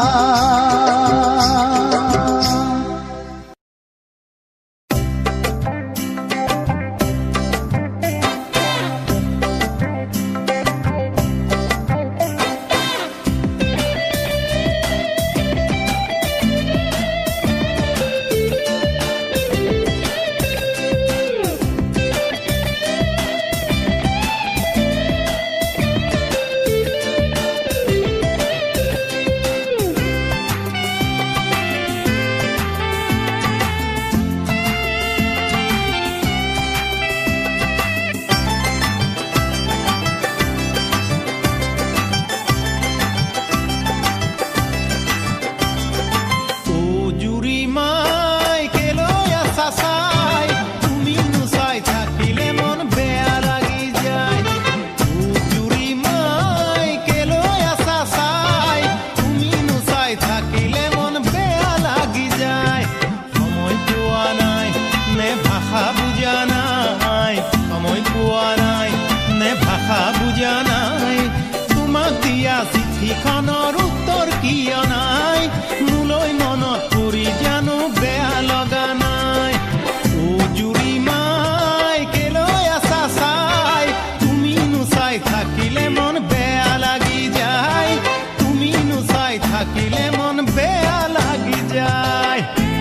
চিঠিখনৰ উত্তৰ কিয় নাই মোলৈ মনত পৰি জানো বেয়া লগা নাই ও জুৰি মাই কেলৈ আছা চাই তুমি নুচাই থাকিলে মন বেয়া লাগি যায় তুমি নুচাই থাকিলে মন বেয়া লাগি যায়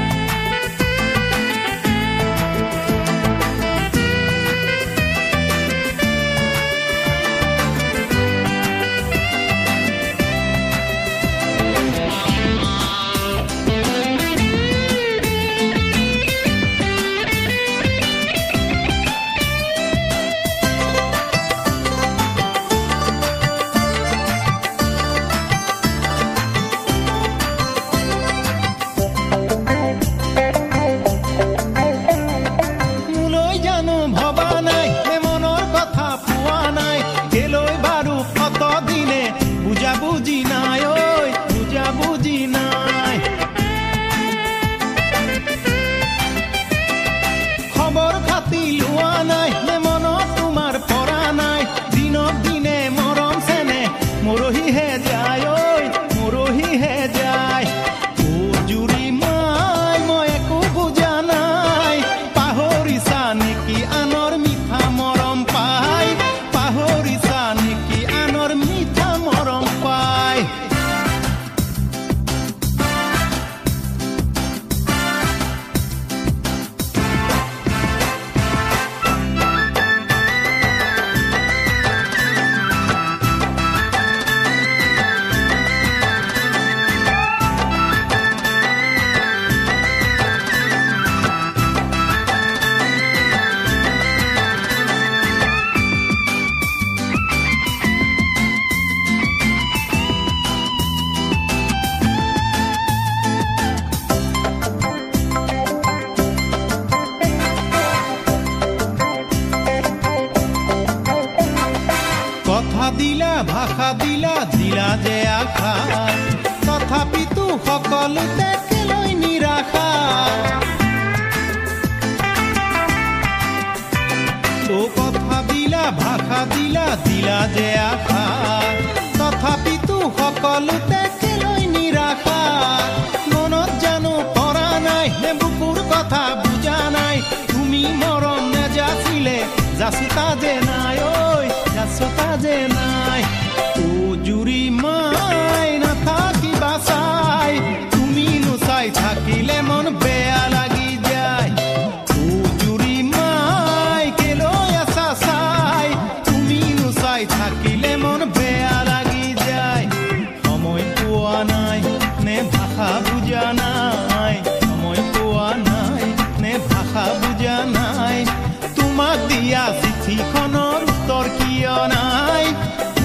দিলা ভাষা দিলা দিলা যে আশা তথাপিতো সকলোতে কেলৈ নিৰাশা ও কথা দিলা ভাষা দিলা দিলা যে আশা তথাপিতো সকলোতে কেলৈ নিৰাশা মনত জানো পৰা নাই নে বুকুৰ কথা বুজা নাই তুমি মৰম নেজাছিলে যাচোতা যে নাই ঐ যাচোতা যে নাই ও জুৰি মাই নাথাকিবা চাই তুমি নুচাই থাকিলে মন বেয়া লাগি যায় ও জুৰি মাই কেলৈ আছা চাই তুমি নুচাই থাকিলে মন বেয়া লাগি যায় সময় পোৱা নাই নে ভাষা বুজা নাই সময় পোৱা নাই নে ভাষা বুজা নাই তোমাক দিয়া চিঠিখনৰ উত্তৰ কিয় নাই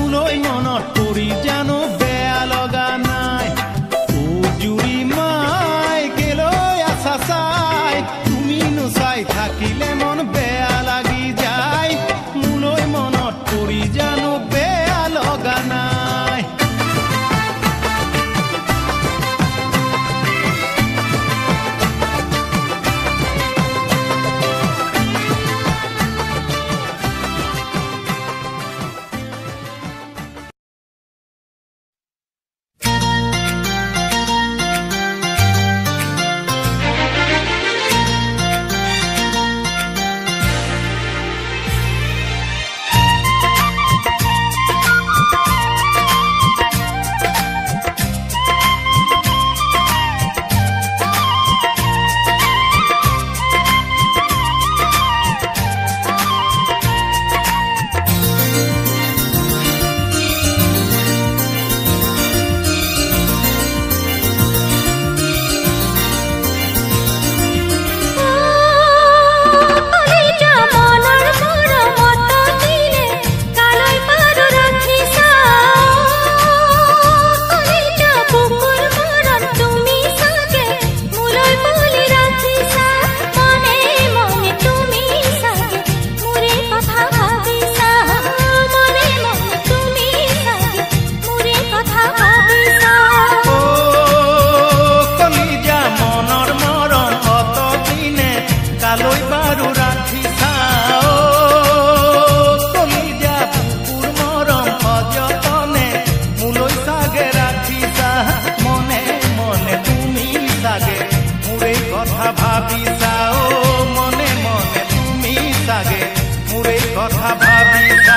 কথা ভাবিছা ও মনে মনে তুমি চাগে মোৰ এই কথা ভাবিছা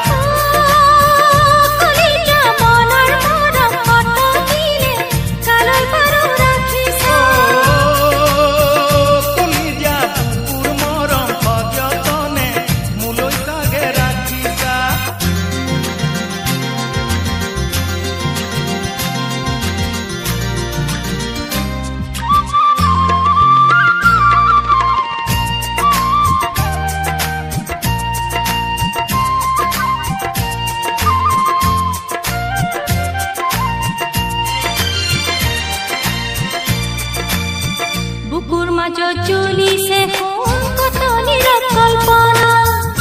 চলিছে কোন কত নীরব কল্পনা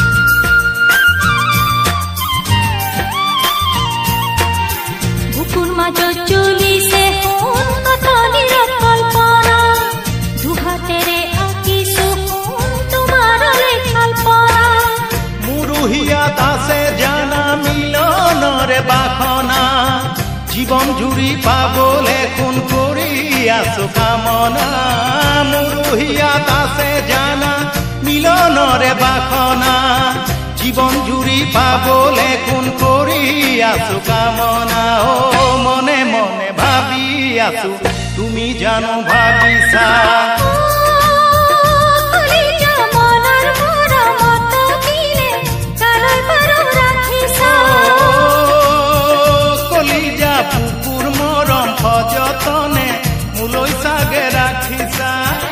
বুকুর মাঝ চলিছে কোন কত নীরব কল্পনা দুহাতেরে আঁকিছো কোন তোমার কল্পনা মুরুহিয়াত আছে জানা মিলনরে বাখনা জীবন জুড়ি পাবলে কোন করি আছো কামনা মুরুহিয়াত আছে জানা মিলনরে বাখনা জীবন জুড়ি পাবলে কোন করি আছো কামনা ও মনে মনে ভাবি আছো তুমি জানো ভাবিছা বুকুর মরম সযতনে মোলৈ চাগে ৰাখিছা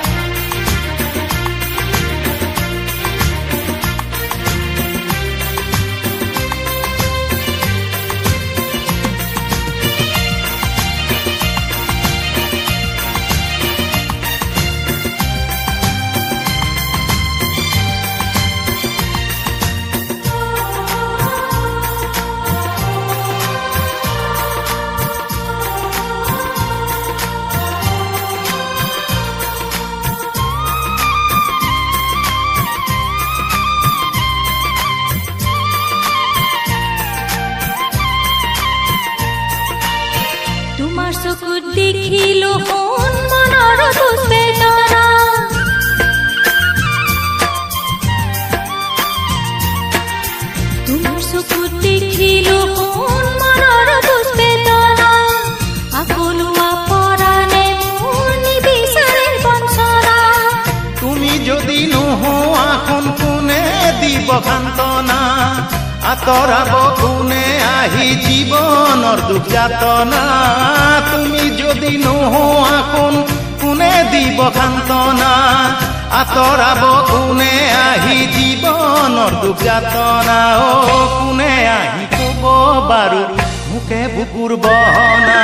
দেখিলো কোন মনৰ দুষ্বেদনা তোমাৰ চকুত দেখিলো কোন মনৰ দুষ্বেদনা আকলুৱা পৰাণে মোৰ নিবিচাৰে বঞ্চনা তুমি যদি নোহোৱা কোন কোনে দিব সান্তনা আতৰাব কোনে আহি জীৱনৰ দুখ যাতনা তুমি যদি নোহোৱা কোন কোনে দিব সান্তনা আতৰাব কোনে আহি জীৱনৰ দুখ যাতনা ও কোনে আহি ক'ব বাৰু মুখে বুকুৰ বহনা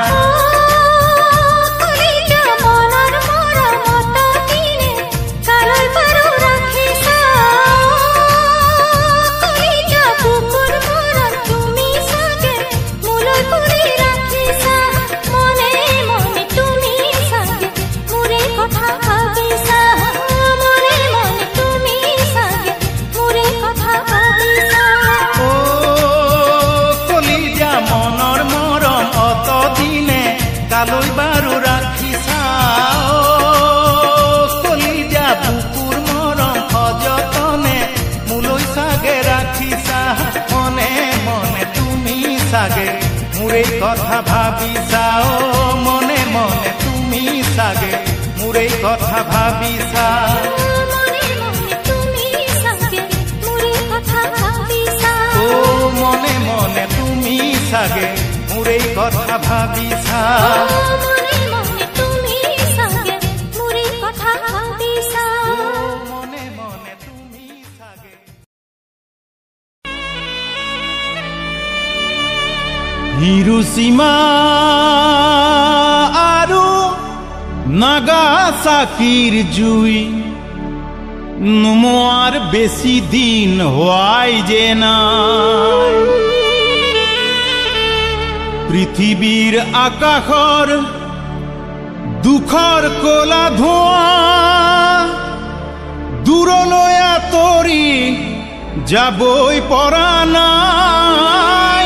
কালৈ বাৰু ৰাখিছা কলিজা বুকুৰ মৰম সযতনে মোলৈ চাগে ৰাখিছা মনে মনে তুমি চাগে মোৰ এই কথা ভাবিছা ও মনে মনে তুমি চাগে মোৰ এই কথা ভাবিছা ও মনে মনে তুমি চাগে মোৰ এই কথা ভাবিছা মনে মনে তুমি চাগে মোৰ এই কথা ভাবিছা মনে মনে তুমি চাগে হিৰোছিমা আৰু নাগাসাকিৰ জুই নুমোৱাৰ বেছি দিন হোৱাই যে নাই পৃথিৱীৰ আকাশৰ দুখৰ কলা ধোঁৱা দূৰলৈ আঁতৰি যাবই পৰা নাই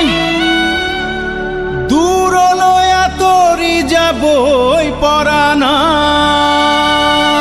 দূৰলৈ আঁতৰি যাবই পৰা নাই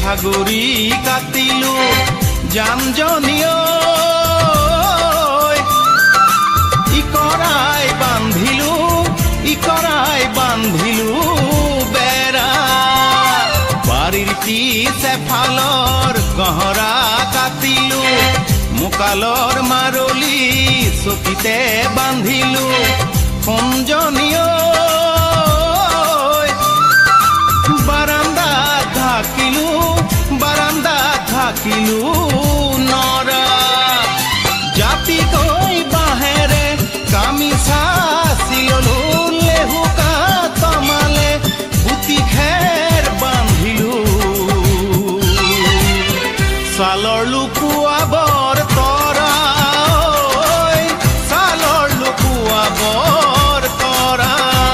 হাগুৰি কাটিলো জানজনীয় ইকৰাই বান্ধিলো ইকৰাই বান্ধিলো বেৰা বাৰীৰ পিছেফালৰ গহৰা কাটিলো মুকালৰ মাৰলি চকিতে বান্ধিলো সোণজনীয় বাৰান্দা ঢাকিলো বাৰান্দা ঢাকিলো নৰা জাপিকৈ বাঁহেৰে গামিছা চিললো লেহুকা তমালে বুটি খেৰ বান্ধিলো ছালৰ লুকুৱা বৰ তৰা ছালৰ লুকুৱা বৰ তৰা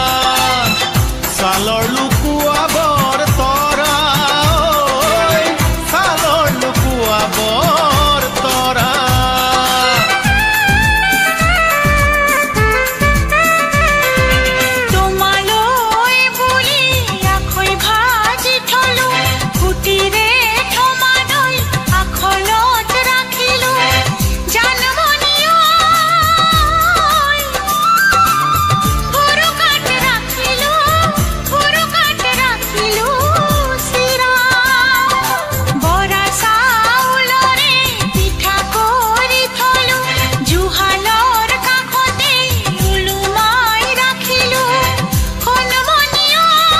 ছালৰ লুকুৱা বৰ তৰা ছালৰ লুকুৱা বৰ তৰা তোমালৈ বুলি আখৈ ভাজি থলো কুটিৰে থমালৈ আখলত ৰাখিলো জানমনিয় ফুৰুকাত ৰাখিলো ফুৰুকাত ৰাখিলো চিৰা বৰা চাউলৰে পিঠা কৰি থলো জুহালৰ কাষতে ওলোমাই ৰাখিলো সোণমনিয়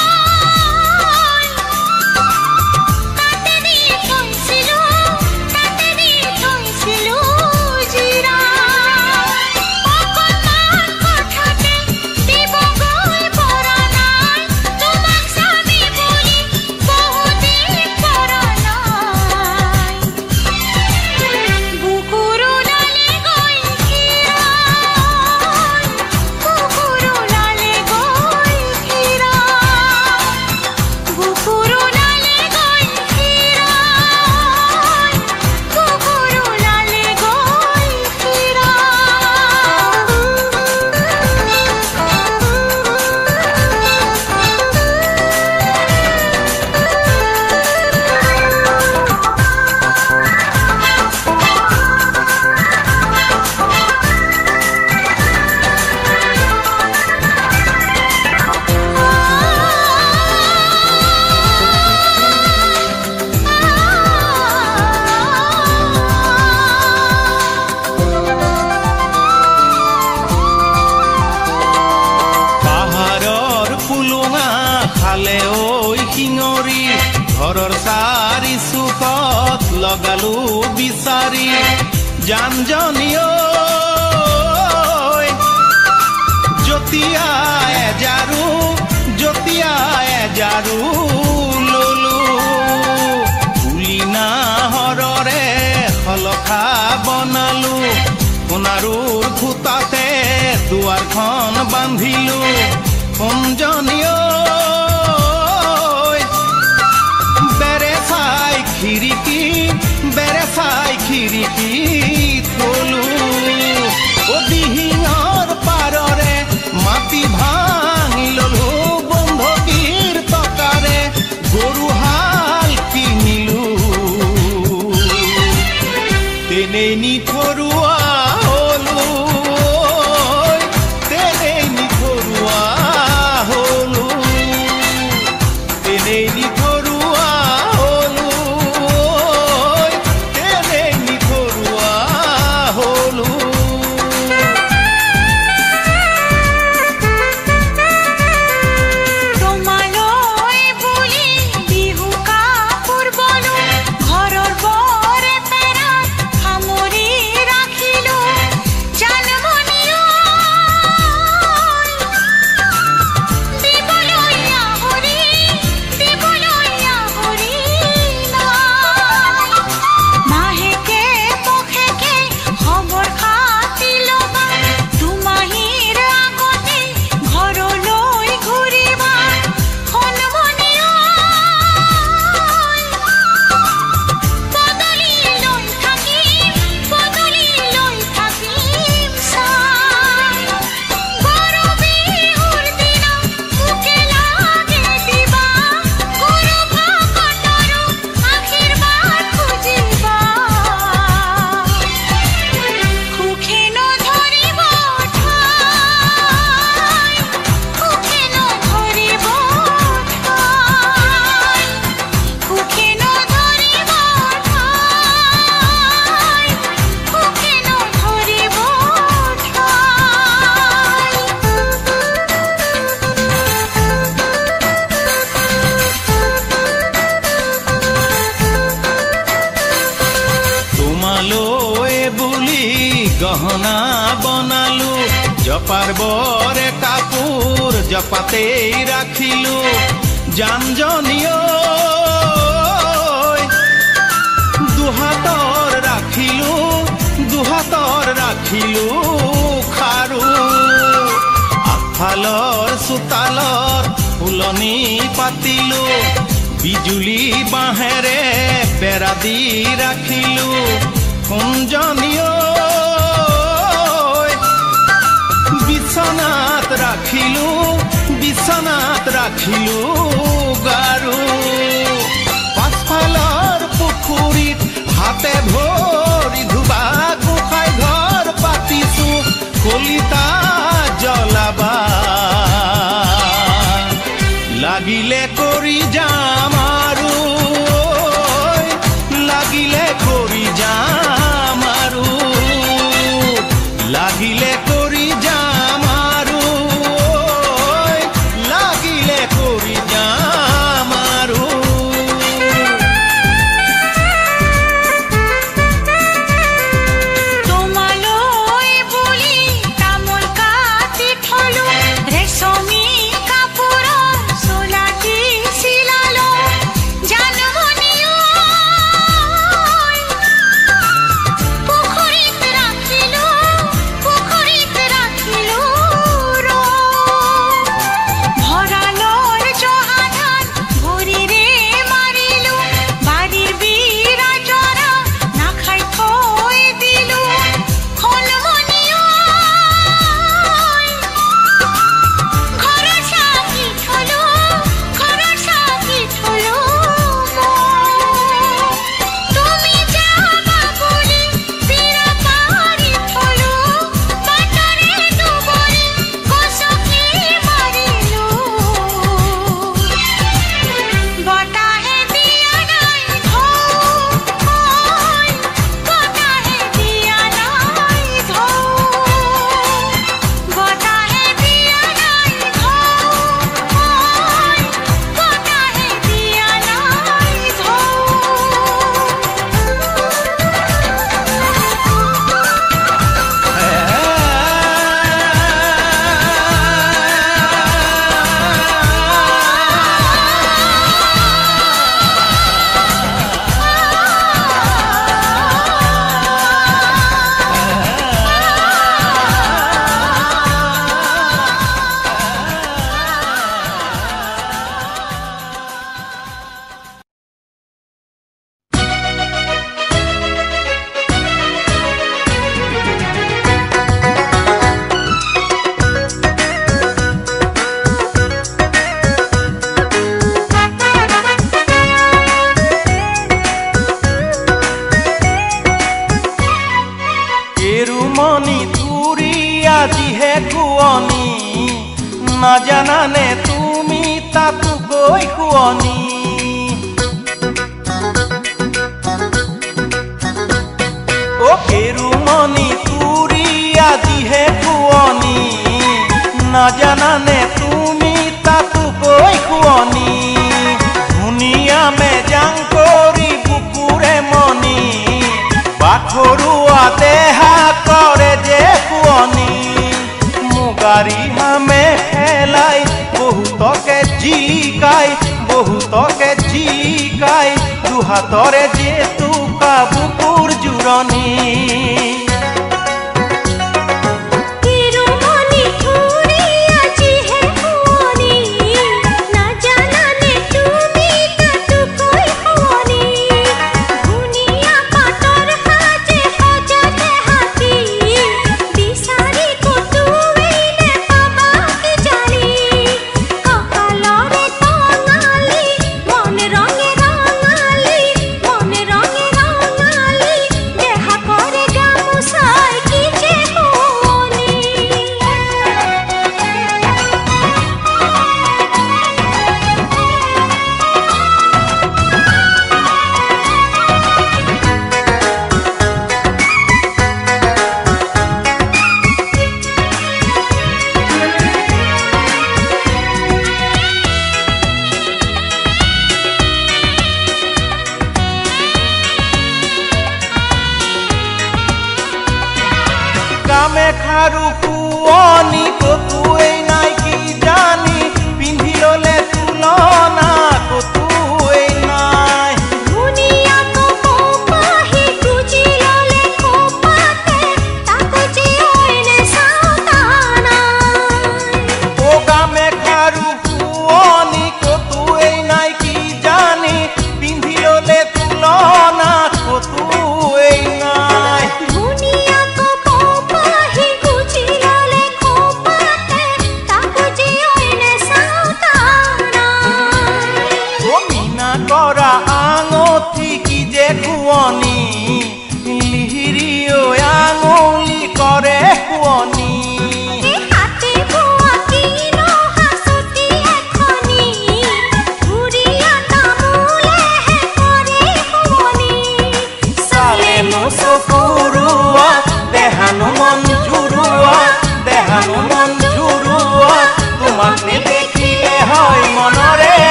তাতে দি থৈছিলো তাতে দি থৈছিলো জিৰা অকণমান কথাতে দিবগৈ পৰা নাই তোমাক চাবি বুলি বহুদিন পৰা নাই বুকুৰ ওলালে গৈ ক্ষীৰা বুকুৰ ওলালে গৈ ক্ষীৰা বুকুৰ ওলালে গৈ ক্ষীৰা বুকুৰ ওলালে গৈ ক্ষীৰা পাহাৰৰ পুলুঙা খালে ঐ শিঙৰি ঘৰৰ চাৰি চুকত লগালো বিচাৰি জানজনীয় জতিয়া এজাৰু জতিয়া এজাৰু ললো পুলি নাহৰৰে শলখা বনালো সোণাৰুৰ খুটাতে দুৱাৰখন বান্ধিলো সোণজনীয় বেৰে চাই খিৰিকী বেৰে চাই খিৰিকী থলো অ দিহিঙৰ পাৰৰে মাটি ভাঙি ললো বন্ধকীৰ টকাৰে গৰু হাল কিনিলো তেনেই নিথৰুৱা হলো তেনেই নিথৰুৱা হলো তেনেই নিথৰুৱা হলো তেনেই নিথৰুৱা হলো তোমালৈ বুলি বিহু কাপোৰ বলো ঘৰৰ বৰে পেৰাত সামৰি ৰাখিলো জানমনিয় দিবলৈ আহৰি দিবলৈ গহনা বনালো জপাৰ বৰে কাপোৰ জপাতেই ৰাখিলো জানজনীয় দুহাতৰ ৰাখিলো দুহাতৰ ৰাখিলো খাৰু আগফালৰ চোতালত ফুলনি পাতিলো বিজুলী বাঁহেৰে বেৰা দি ৰাখিলো কুঞ্জনীয় বিছনাত ৰাখিলো বিছনাত ৰাখিলো গাৰু পাছফালৰ পুখুৰীত হাতে ভৰি ধুবা গোসাঁই ঘৰ পাতিছো কলিতা জ্বলাবা লাগিলে কৰি যাম আৰু লাগিলে কৰি যাম আৰু লাগিলে কৰি যাম আৰু লাগিলে কৰি যাম আৰু তোমালৈ বুলি তামোল কাটি থলো ৰেচমী কাপোৰৰ চোলাটি চিলালো জানমণিও পুখুৰীত ৰাখিলো পুখুৰীত ৰাখিলো ভঁৰালৰ জহা ধান ভৰিৰে মাৰিলো বাৰীৰ বিৰা জৰা নাখাই থৈ দিলো খলমনিও ঘৰৰ চাকি থলো ঘৰৰ চাকি থলো তুমি যাবা বুলি বিৰা পাৰি থলো বাটৰে দুবৰি গছকি মাৰিলো বতাহে দিয়া নাই ঢৌ বতাহে দিয়া নাই ঢৌ বতাহে দিয়া নাই ঢৌ বতাহে দিয়া নাই এৰুমনি তুৰি আজিহে কুৱনি নাজানানে তুমি তাতো গৈ শুৱনি অ এৰুমনি তুৰি আজিহে কুৱনি নাজানানে তুমি তাতো গৈ শুৱনি ধুনীয়া মেজাং কৰি বুকুৰে মনি বাখৰুৱা দেহা কৰে যে শুৱনি মুগাৰী হামে খেলাই বহুতকে জিকাই বহুতকে জিকাই দুহাতৰে জেতুকা বুকুৰ জোৰণি এৰুমনি তুৰি আজিহে শুৱনি নাজানানে তুমি তাতো গৈ শুৱনি ধুনীয়া পাতৰ সাজে সজাতে হাতী বিচাৰি কতুৱে নেপাবা কিজানি কঁকালৰে টঙালি মন ৰঙে ৰঙালি মন ৰঙে ৰঙালি দেহা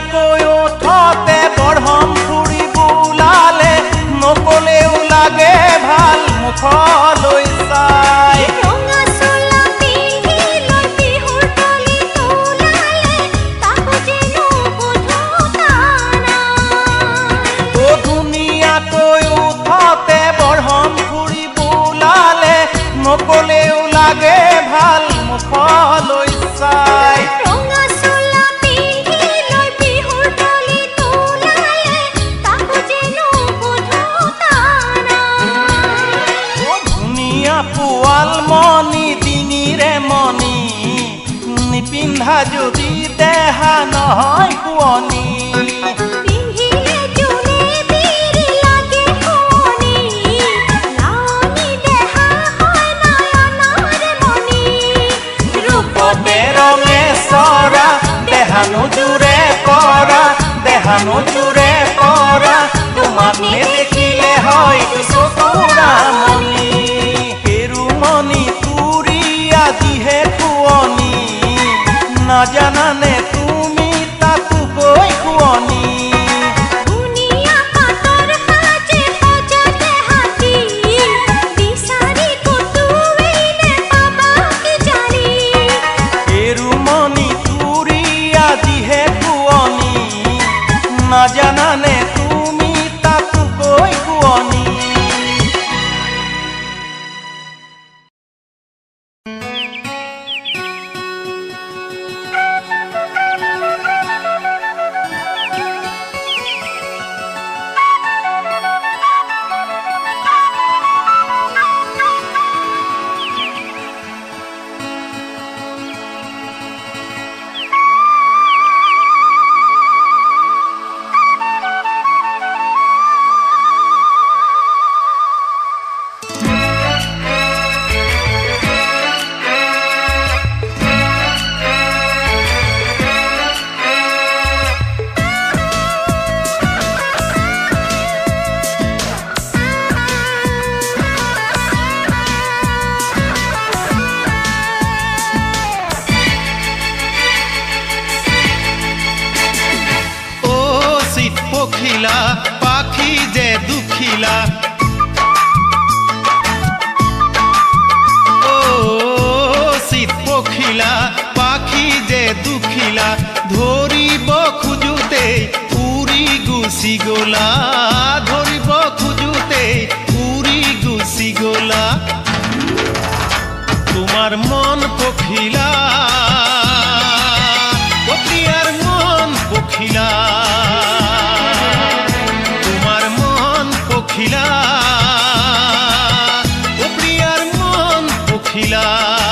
ধুনীয়াকৈ ওঠতে বঢ়ম ফুৰি বোলালে নকলেও লাগে ভাল মুখলৈ চাই ৰঙা চোলা পিন্ধি লৈ বিহুৰ তলি তোলালে তাকো যেনো বুধো তানা ও ধুনীয়াকৈ উঠতে বঢ়ম ফুৰি বোলালে নকলেও লাগে ভাল মুখলৈ চাই ৰঙা চোলা পিন্ধি লৈ বিহুৰ তলি তোলালে তাকো যেনো বুধো তানা ও ধুনীয়া পোৱাল মণি ডিঙিৰে মণি নিপিন্ধা যদি দেহা নহয় শুৱনি পিন্ধিলে জোনে বিৰি লাগে শুৱনি লাৱনি দেহা হয় নয়নৰ মণি ৰূপতে ৰঙে চৰা দেহানো জোৰে কৰা দেহানো জোৰে কৰা তোমাক নেদেখিলে হয় চকুৰা মণি পেৰুমণি তুৰি আজিহে শুৱনি নাজানানে তুমি তাতো গৈ শুৱনি ধুনীয়া পাতৰ সাজে সজাতে হাতী বিচাৰি কতুই নেপাবা কিজানি পেৰুমণি তুৰি আজিহে শুৱনি নাজানানে তুমি তাতো গৈ শুৱনি পখিলা পাখি যে দুখিলা ও শীত পখিলা পাখি যে দুখিলা ধৰিব খোজোতে উৰি গুচি গলা ধৰিব খোজোতে উৰি গুচি গলা তোমাৰ মন পখিলা পখিলাৰ মন পখিলা তোমার মন পখিলা ও প্রিয়ার মন পখিলা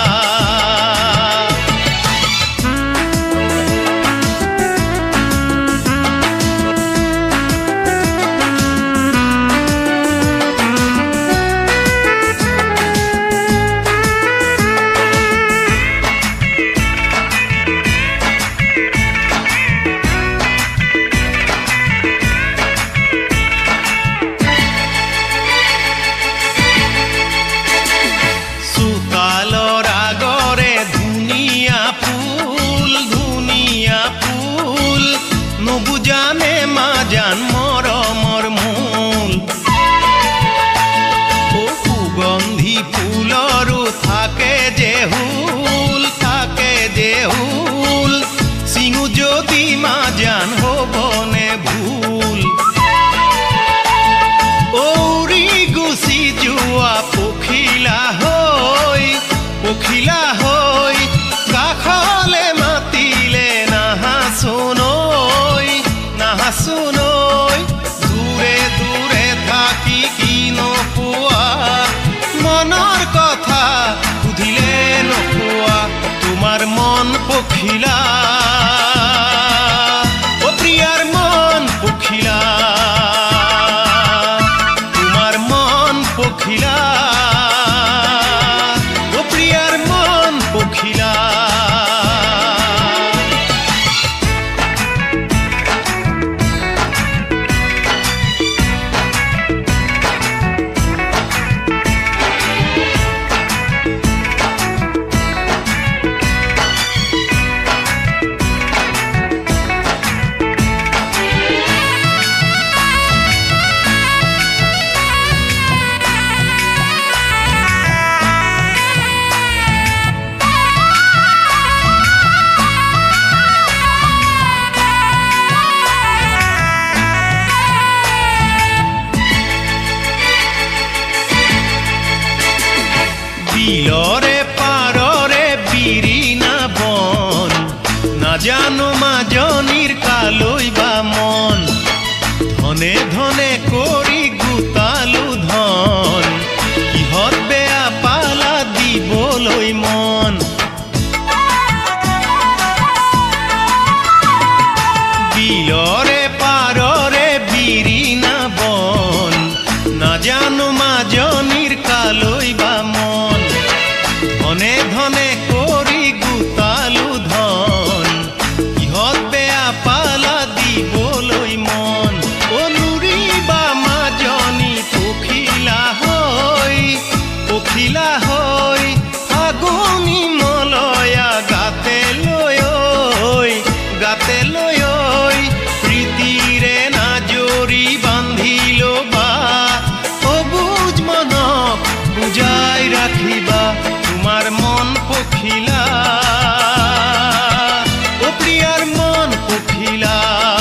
পখিলা হৈ কাষলে মাতিলে নাহাচুনৈ নাহাচুনৈ দূৰে দূৰে থাকি কি নোপোৱা মনৰ কথা সুধিলে নোপোৱা তোমাৰ মন পখিলা ও প্ৰিয়াৰ মন পখিলা তোমাৰ মন পখিলা পখিলা বিলরে পাররে বিৰিণা বন নাজানো মাজনীৰ কালৈ বা মন ধনে ধনে কৰি গোটালো ধন কিহত বেয়া পালা দিবলৈ মন বিলরে পাররে বিৰিণা বন নাজানো মাজনীৰ কালৈ বা মন ধনে ধনে কৰি গোটালো ধন কিহত বেয়া পালা দিবলৈ মন অনুৰি বা মাজনী পখিলা হৈ পখিলা হৈ আগুনি মলয়া গাতে লৈ ঐ গাতে লৈ ঐ প্ৰীতিৰে নাজৰি বান্ধিলো বা অবুজ মনক বুজাই ৰাখিবা তোমাৰ মন পখিলা ও প্ৰিয়াৰ মন পখিলা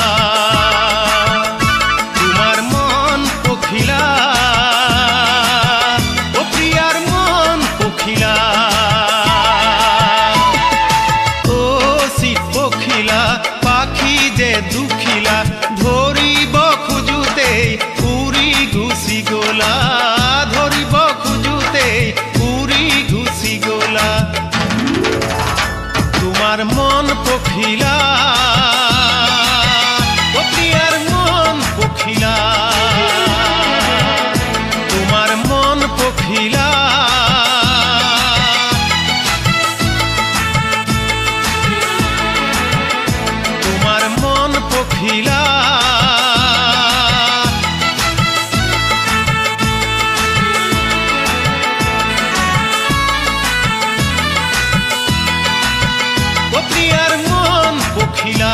তোমাৰ মন পখিলা ও প্ৰিয়াৰ মন পখিলা ও চিত পখিলা পাখি যে দুখিলা ধৰিব খোজোতে উৰি গুচি গলা ধৰিব খোজোতে উৰি গুচি গলা তোমাৰ মন পখিলা ও প্ৰিয়াৰ মন পখিলা তোমাৰ মন পখিলা তোমাৰ মন পখিলা ও প্ৰিয়াৰ মন পখিলা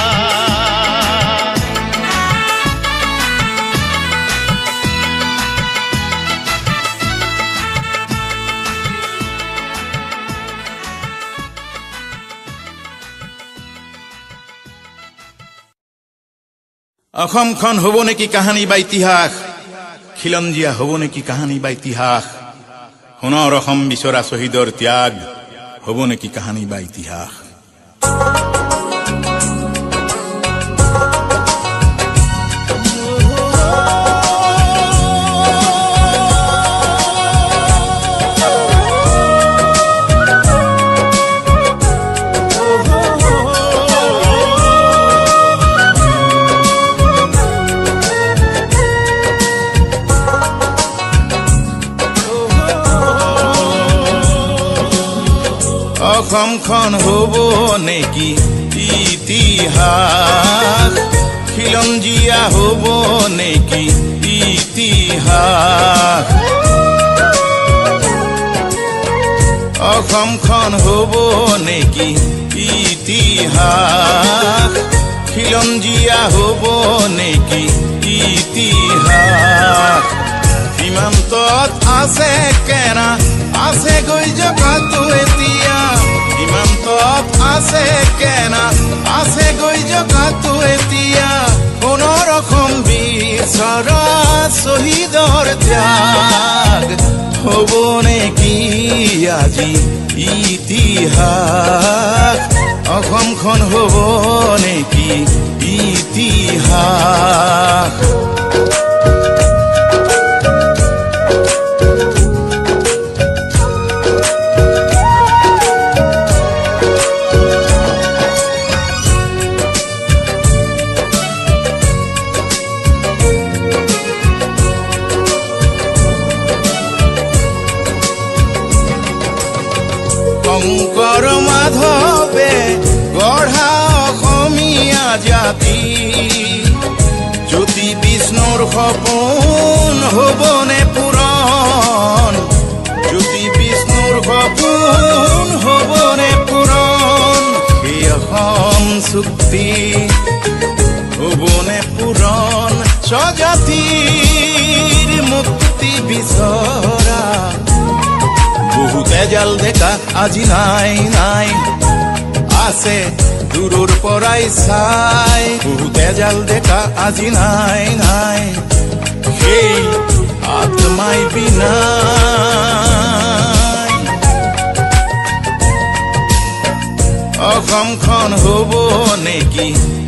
অসমখন হ'ব নেকি কাহানী বা ইতিহাস খিলঞ্জীয়া হ'ব নেকি কাহানী বা ইতিহাস সোণৰ অসম বিচৰা শ্বহীদৰ ত্যাগ হ'ব নেকি কাহানী বা ইতিহাস অসমখন হ'ব নেকি ইতিহাস খিলঞ্জীয়া হ'ব নেকি ইতিহাস অসমখন হ'ব নেকি ইতিহাস খিলঞ্জীয়া হ'ব নেকি ইতিহাস সীমান্তত আছে কেনা আছে গৈ জগাটো এতিয়া সীমান্তত আছে কেনা আছে গৈ জগাটো এতিয়া সোণৰ অসম বিচৰা শ্বহীদৰ ত্যাগ হ'ব নেকি আজি ইতিহাস অসমখন হ'ব নেকি ইতিহাস শংকৰ মাধৱে গঢ়া অসমীয়া জাতি জ্যোতি বিষ্ণুৰ সপোন হ'বনে পূৰণ জ্যোতি বিষ্ণুৰ সপোন হ'বনে পূৰণ সেই অসম চুক্তি হ'বনে পূৰণ স্বজাতিৰ মুক্তি বিচৰা বহুতে জাল দেখা আজি নাই নাই আছে দূৰৰ পৰাই চাই বহুতে জাল দেখা আজি নাই নাই সেই আত্মাই বিনাই অসমখন হ'ব নেকি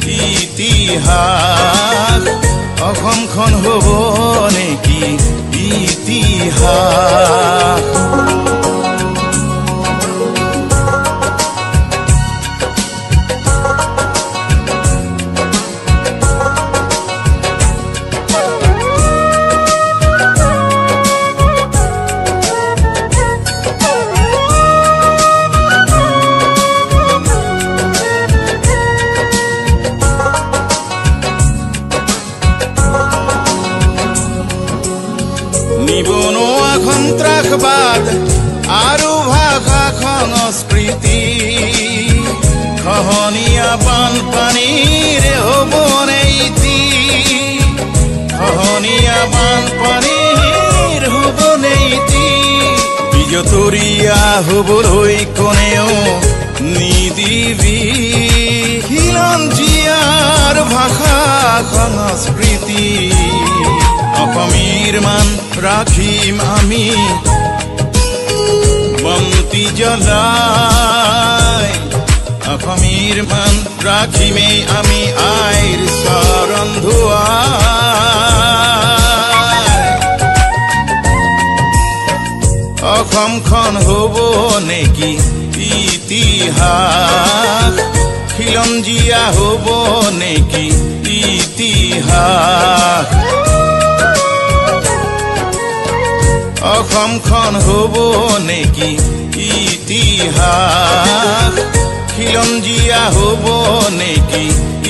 ইতিহাস অসমখন হ'ব নেকি ইতিহাস নিবনুৱা সন্ত্ৰাসবাদ আৰু ভাষা সংস্কৃতি খহনীয়া বানপানীৰে হ'ব নেকি খহনীয়া বানপানীৰ হ'ব নেকি বিজতৰীয়া হ'বলৈ কোনেও নিদিবি খিলঞ্জীয়াৰ ভাষা সংস্কৃতি অসমীৰ মান ৰাখিম আমি বন্তি জ্বলাই অসমীৰ মান ৰাখিমেই আমি আইৰ চৰণ ধুৱাই অসমখন হ'ব নেকি ইতিহাস খিলঞ্জীয়া হ'ব নেকি ইতিহাস অসমখন হ'ব নেকি ইতিহাস খিলঞ্জীয়া হ'ব নেকি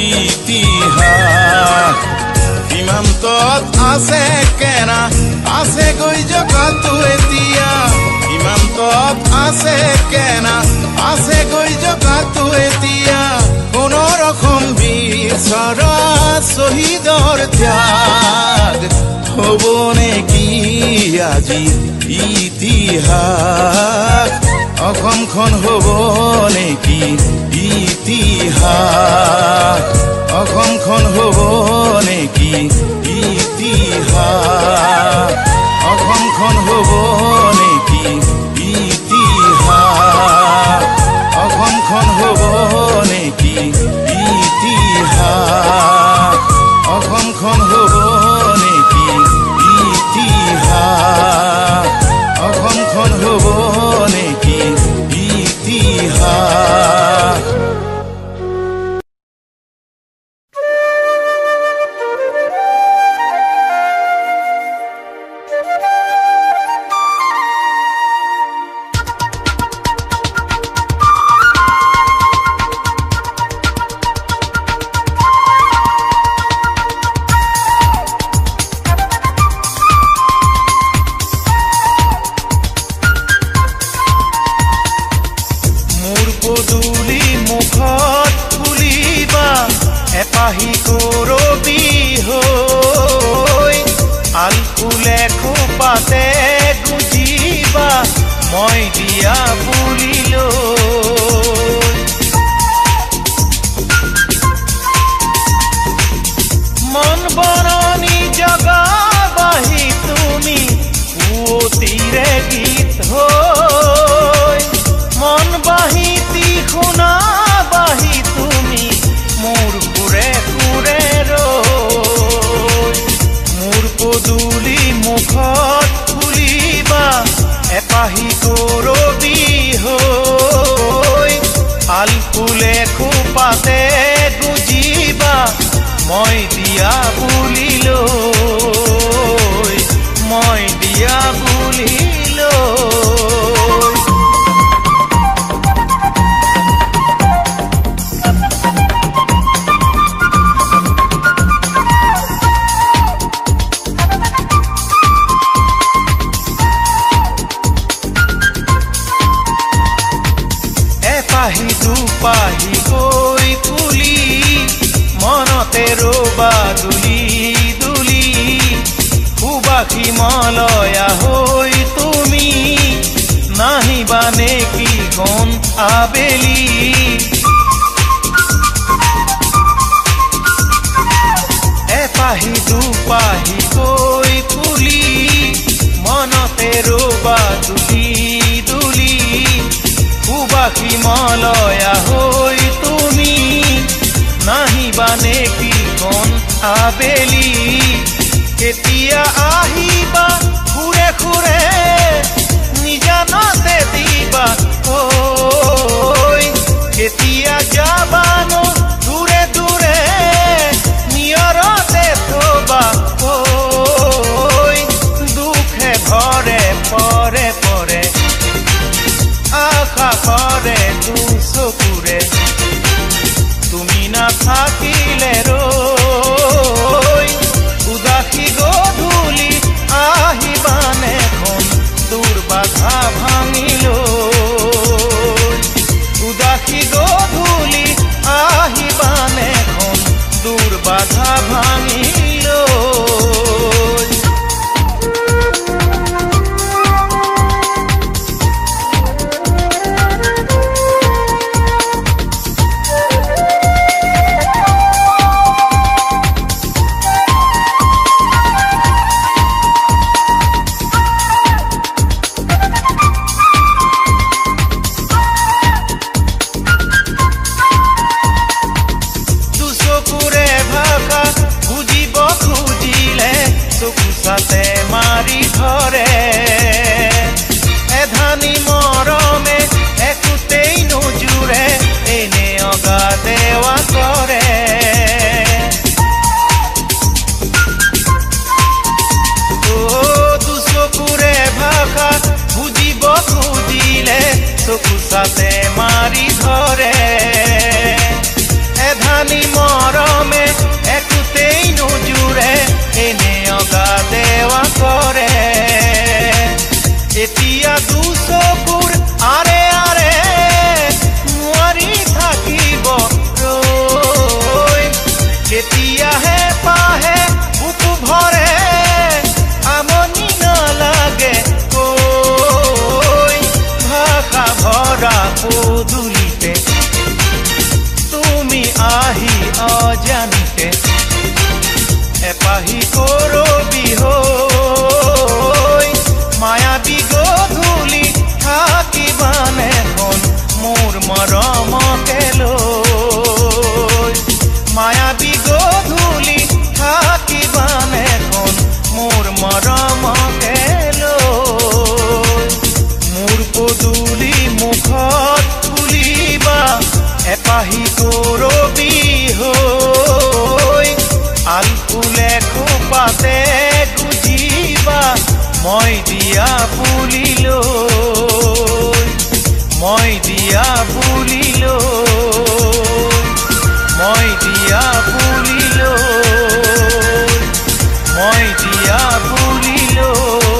ইতিহাস সীমান্তত আছে কেনা আছে গৈ জগতটো এতিয়া সীমান্তত আছে কেনা আছে গৈ জগতটো এতিয়া সোণৰ অসম বীৰ স্বৰাজ শ্বহীদৰ ত্যাগ হ'ব নেকি আজি ইতিহাস অসমখন হ'ব নেকি ইতিহাস অসমখন হ'ব নেকি ইতিহাস অসমখন হ'ব নেকি ইতিহাস অসমখন হ'ব নেকি ইতিহাস অসমখন হ'ব নেকি ইতিহাস অসমখন হ'ব নেকি ইতিহাস হিমালয়া হৈ তুমি নাহিবানে কি কোন আবেলি এপাহি দুপাহি কৈ ফুলি মনতে ৰবা দুলি দুলি সুবাসী হিমালয়া হৈ তুমি নাহিবা নেকি কোন আবেলি কেতিয়া আহিবা ঘূৰে ঘূৰে নিজানতে দিবা কৈ কেতিয়া যাবানো দূৰে দূৰে নিয়ৰতে থবা কৈ দুখে ভৰে পৰে পৰে আশা কৰে দুচকুৰে তুমি নাথাকিলে ৰৈ উদাসী গধূলি আহিবানে কোন দূৰ বাধা ভাঙিলৈ উদাসী গধূলি আহিবানে কোন দূৰ বাধা ভাঙিলৈ মাৰি ধৰে এধানি মৰমে একোতেই নোজোৰে এনে অগা দেৱা কৰে অ দুচকুৰে ভাষা বুজিব খুজিলে চকু চাতে মাৰি ধৰে এধানি মৰমে একোতেই নোজোৰে এনে অগা দেৱা কৰে এতিয়া দুচকুৰ আৰে আৰে নোৱাৰি থাকিব ৰৈ কেতিয়াহে পাহে বুকু ভৰে আমনি নালাগে কৈ ভাষা ভৰা পদূলিতে তুমি আহি অজানিতে এপাহি কৰবি হৈ মায়াবী গধূলি থাকিবানে কোন মোৰ মৰমকে লৈ মায়াবী গধূলি থাকিবানে কোন মোৰ মৰমকে লৈ মোৰ পদূলি মুখত খুলিবা এপাহি কৰবি হৈ আলফুলে খোপাতে গুজিবা মই দিয়া পুলিলৈ মই দিয়া পুলিলৈ মই দিয়া পুলিলৈ মই দিয়া পুলিলৈ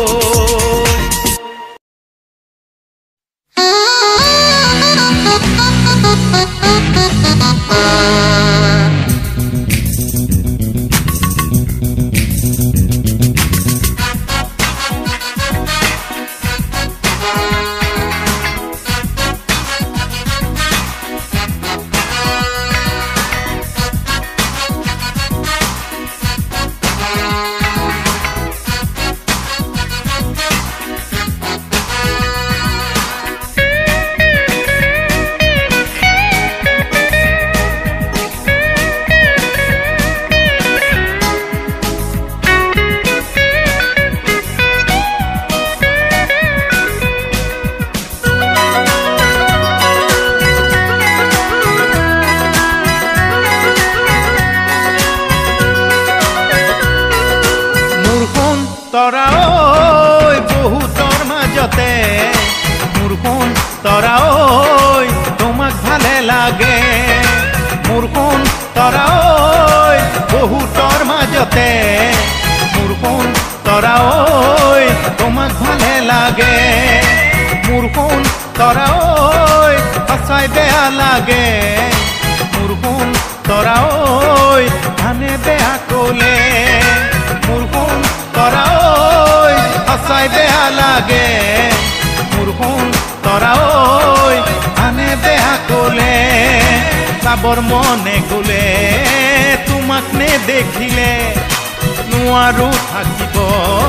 তৰা ঐ বহুতৰ মাজতে মোৰ কোন তৰা ঐ তোমাক ভালে লাগে মোৰ কোন তৰা ঐ বহুতৰ মাজতে মোৰ কোন তৰা ঐ তোমাক ভালে লাগে মোৰ কোন তৰা ঐ সঁচাই বেয়া লাগে মোৰ কোন তৰা ঐ আনে বেয়া কলে মোৰ কোন তৰা ঐ সঁচাই বেয়া লাগে মোৰ কোন তৰা ঐ আনে বেয়া কলে চাবৰ মনে গলে তোমাক নেদেখিলে নোৱাৰো থাকিব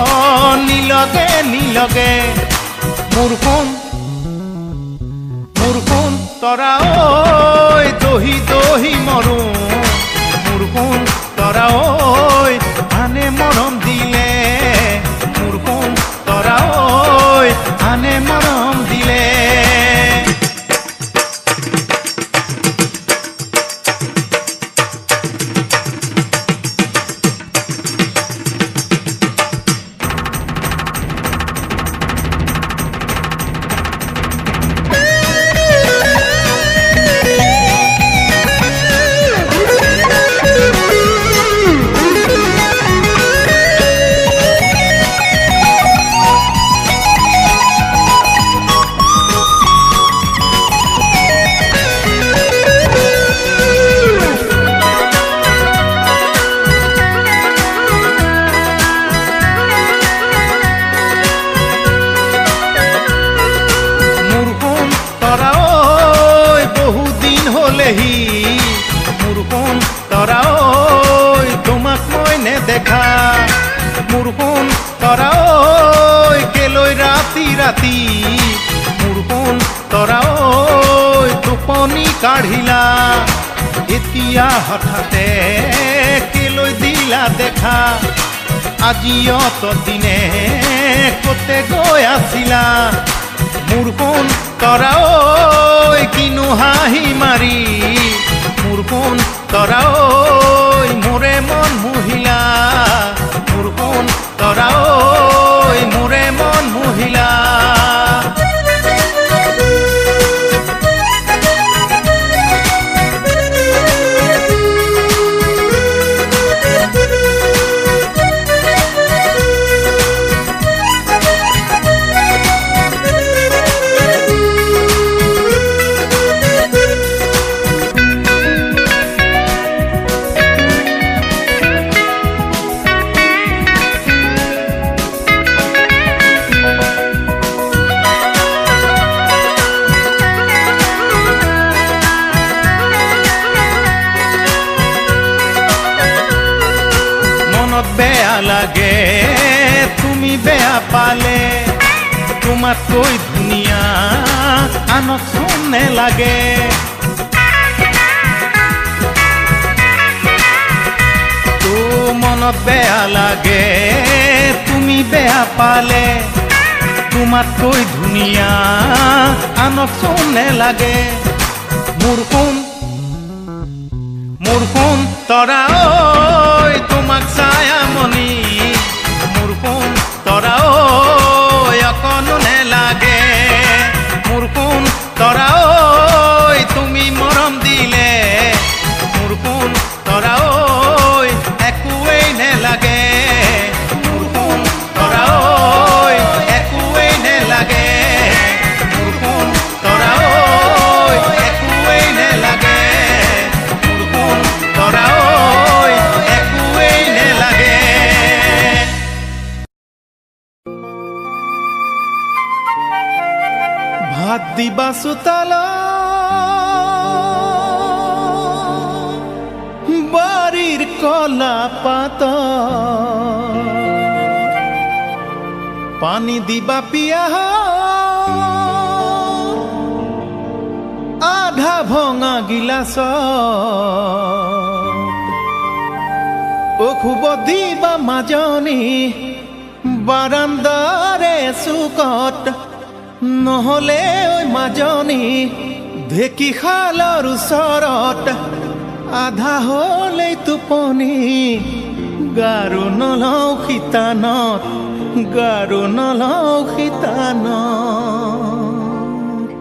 নিলগে নিলগে মোৰ কোন মোৰ মোৰ সোণ তৰা ঐ দহি দহি মৰো মোৰ সোণ তৰা ঐ আনে মৰম দিলে মোৰ সোণ তৰা ঐ আনে মৰম দিলে মোৰ সোণ তৰা ঐ তোমাক মই নেদেখা মোৰ সোণ তৰা ঐ কেলৈ ৰাতি ৰাতি মোৰ সোণ তৰা ঐ টোপনি কাঢ়িলা এতিয়া হঠাতে কেলৈ দিলা দেখা আজি অত দিনে কতে গৈ আছিলা মোৰ সোণ তৰা ঐ কিনো হাঁহি মাৰি মোৰ সোণ তৰা ঐ মোৰে মন মোহিলা মোৰ সোণ তৰা ঐ মোৰে মন মোহিলা বেয়া লাগে তুমি বেয়া পালে তোমাতকৈ ধুনীয়া আনক চোনে লাগে তো মনত বেয়া লাগে তুমি বেয়া পালে তোমাতকৈ ধুনীয়া আনক চোনে লাগে মোৰ সোণ মোৰ সোণ তৰা ঐ তোমাক ছায়ামণি মোৰ সোণ তৰা ঐ অকণো নেলাগে মোৰ সোণ তৰা ঐ তুমি মৰম দিলে মোৰ সোণ তৰা ঐ একোৱেই নেলাগে মোৰ সোণ তৰা ঐ একোৱেই নেলাগে মোৰ সোণ তৰা ঐ একোৱেই নেলাগে মোৰ সোণ তৰা ঐ একোৱেই নেলাগে ভাত দিবা চোতালত বাৰীৰ কলা পাত পানী দিবা পিয়াহ আধা ভঙা গিলাচ অশুভ দিবা মাজনী বাৰান্দাৰে চুকত নহলে ঐ মাজনী ঢেঁকী শালৰ ওচৰত আধা হলেই টোপনি গাৰু নলওঁ শীতানত গাৰু নলওঁ শীতানত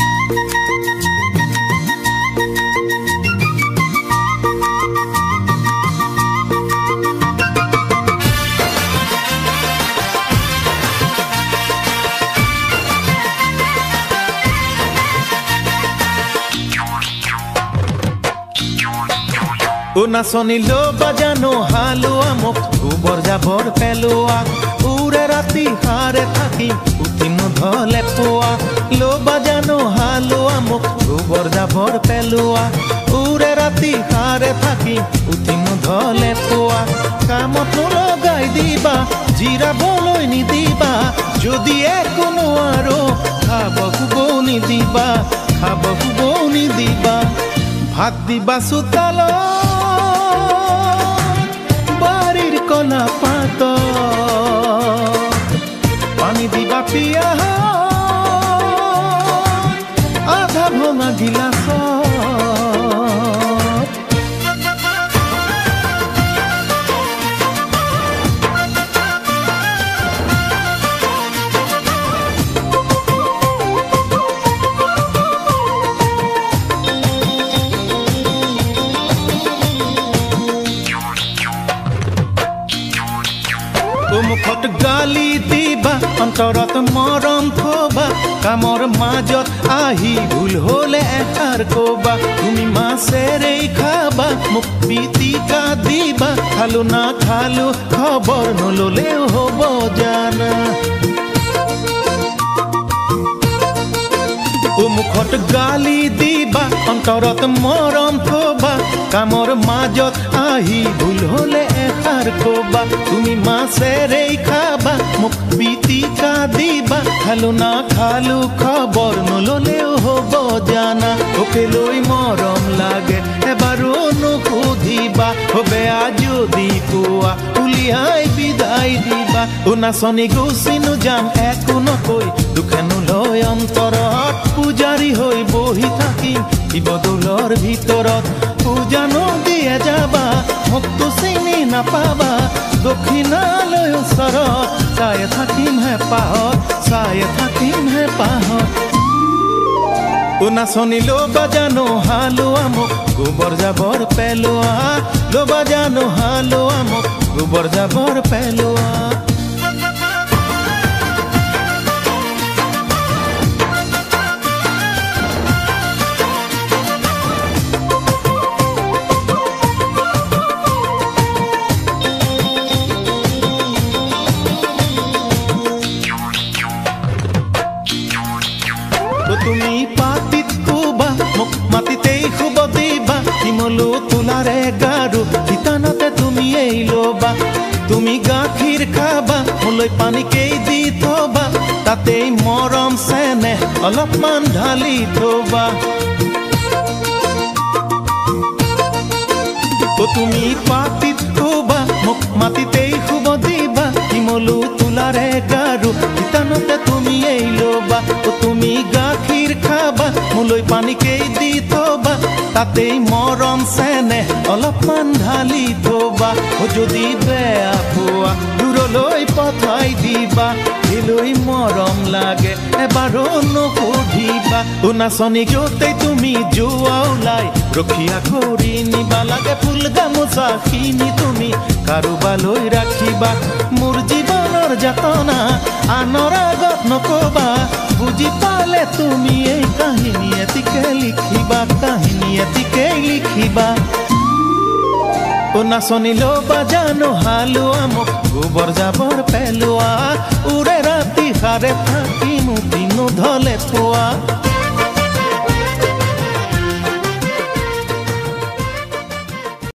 ও নাচনী লো বাজানো হালোৱা মোক গোবৰ জাবৰ পেলোৱা উৰে ৰাতি হাৰে থাকি উঠি নধলে পোৱা লো বাজানো হালোৱা মোক গোবৰ জাবৰ পেলোৱা উৰে ৰাতি হাৰে থাকি উঠি নধলে পোৱা কামত লগাই দিবা জিৰাবলৈ নিদিবা যদি একো নোৱাৰো খাব শুব নিদিবা খাব শুবনি দিবা ভাত দিবা চোতাল বাড়ির কলা পাত পানি দিবা পিয়া আধা ভঙা গিলাস মুখত গালি দিবা অন্তৰত মৰম থবা কামৰ মাজত আহি ভুল হলে এষাৰ কবা তুমি মাছেৰেই খাবা মোক পিটিকা দিবা খালো না খালো খবৰ নললেও হ'ব জানা ও মুখত গালি দিবা অন্তৰত মৰম থবা কামৰ মাজত আহি ভুল হলে এষাৰ কবা তুমি মাছেৰেই খাবা মোক পিটিকা দিবা খালো না খালো খবৰ নললেও হ'ব জানা ওকে লৈ মৰম লাগে এবাৰো নুসুধিবা বেয়া যদি কোৱা উলিয়াই বিদায় দিবা ও নাচনি গুচিনো যাম একো নকৈ দুখেনো লৈ অন্তৰত পূজাৰী হৈ বহি থাকিম শিৱদৌলৰ ভিতৰত পূজা নদিয়ে যাবা মোকতো চিনি নাপাবা দক্ষিণালৈ ওচৰত চাই থাকিম হে পাহত চাই থাকিম হে পাহত ও নাচনি ল'বা জানো হালোৱা মোক গোবৰ জাবৰ পেলোৱা ল'বা জানো হালোৱা মোক গোবৰ জাবৰ পেলোৱা তুমি পাতিত শুবা মোক মাটিতেই শুব দিবা শিমলু তোলাৰে গাৰু শীতানতে তুমি এই ল'বা তুমি গাখীৰ খাবা মোলৈ পানীকেই দি থবা তাতেই মৰম চেনেহ অলপমান ঢালি থবা তুমি পাতিত শুবা মোক মাটিতেই শুব দিবা শিমলু তোলাৰে গাৰু শীতানতে তুমি এই ল'বা তুমি গাখীৰ খাবা মোলৈ পানীকেই দি থবা তাতেই মৰম চেনেহ অলপমান ঢালি থবা যদি বেয়া পোৱা দূৰলৈ পঠাই দিবা লৈ মৰম লাগে এবাৰো নুসুধিবা ও নাচনি য'তেই তুমি যোৱা ওলাই ৰখীয়া কৰি নিবা লাগে ফুল গামোচাখিনি তুমি কাৰোবালৈ ৰাখিবা মোৰ জীৱনৰ যাতনা আনৰ আগত নকবা বুজি পালে তুমি এই কাহিনী এটিকে লিখিবা কাহিনী এটিকে লিখিবা ও নাচনি ল'বা জানো হালোৱা মোক গোবৰ জাবৰ পেলোৱা উৰে ৰাতি সাৰে থাকি মুঠি নধলে পোৱা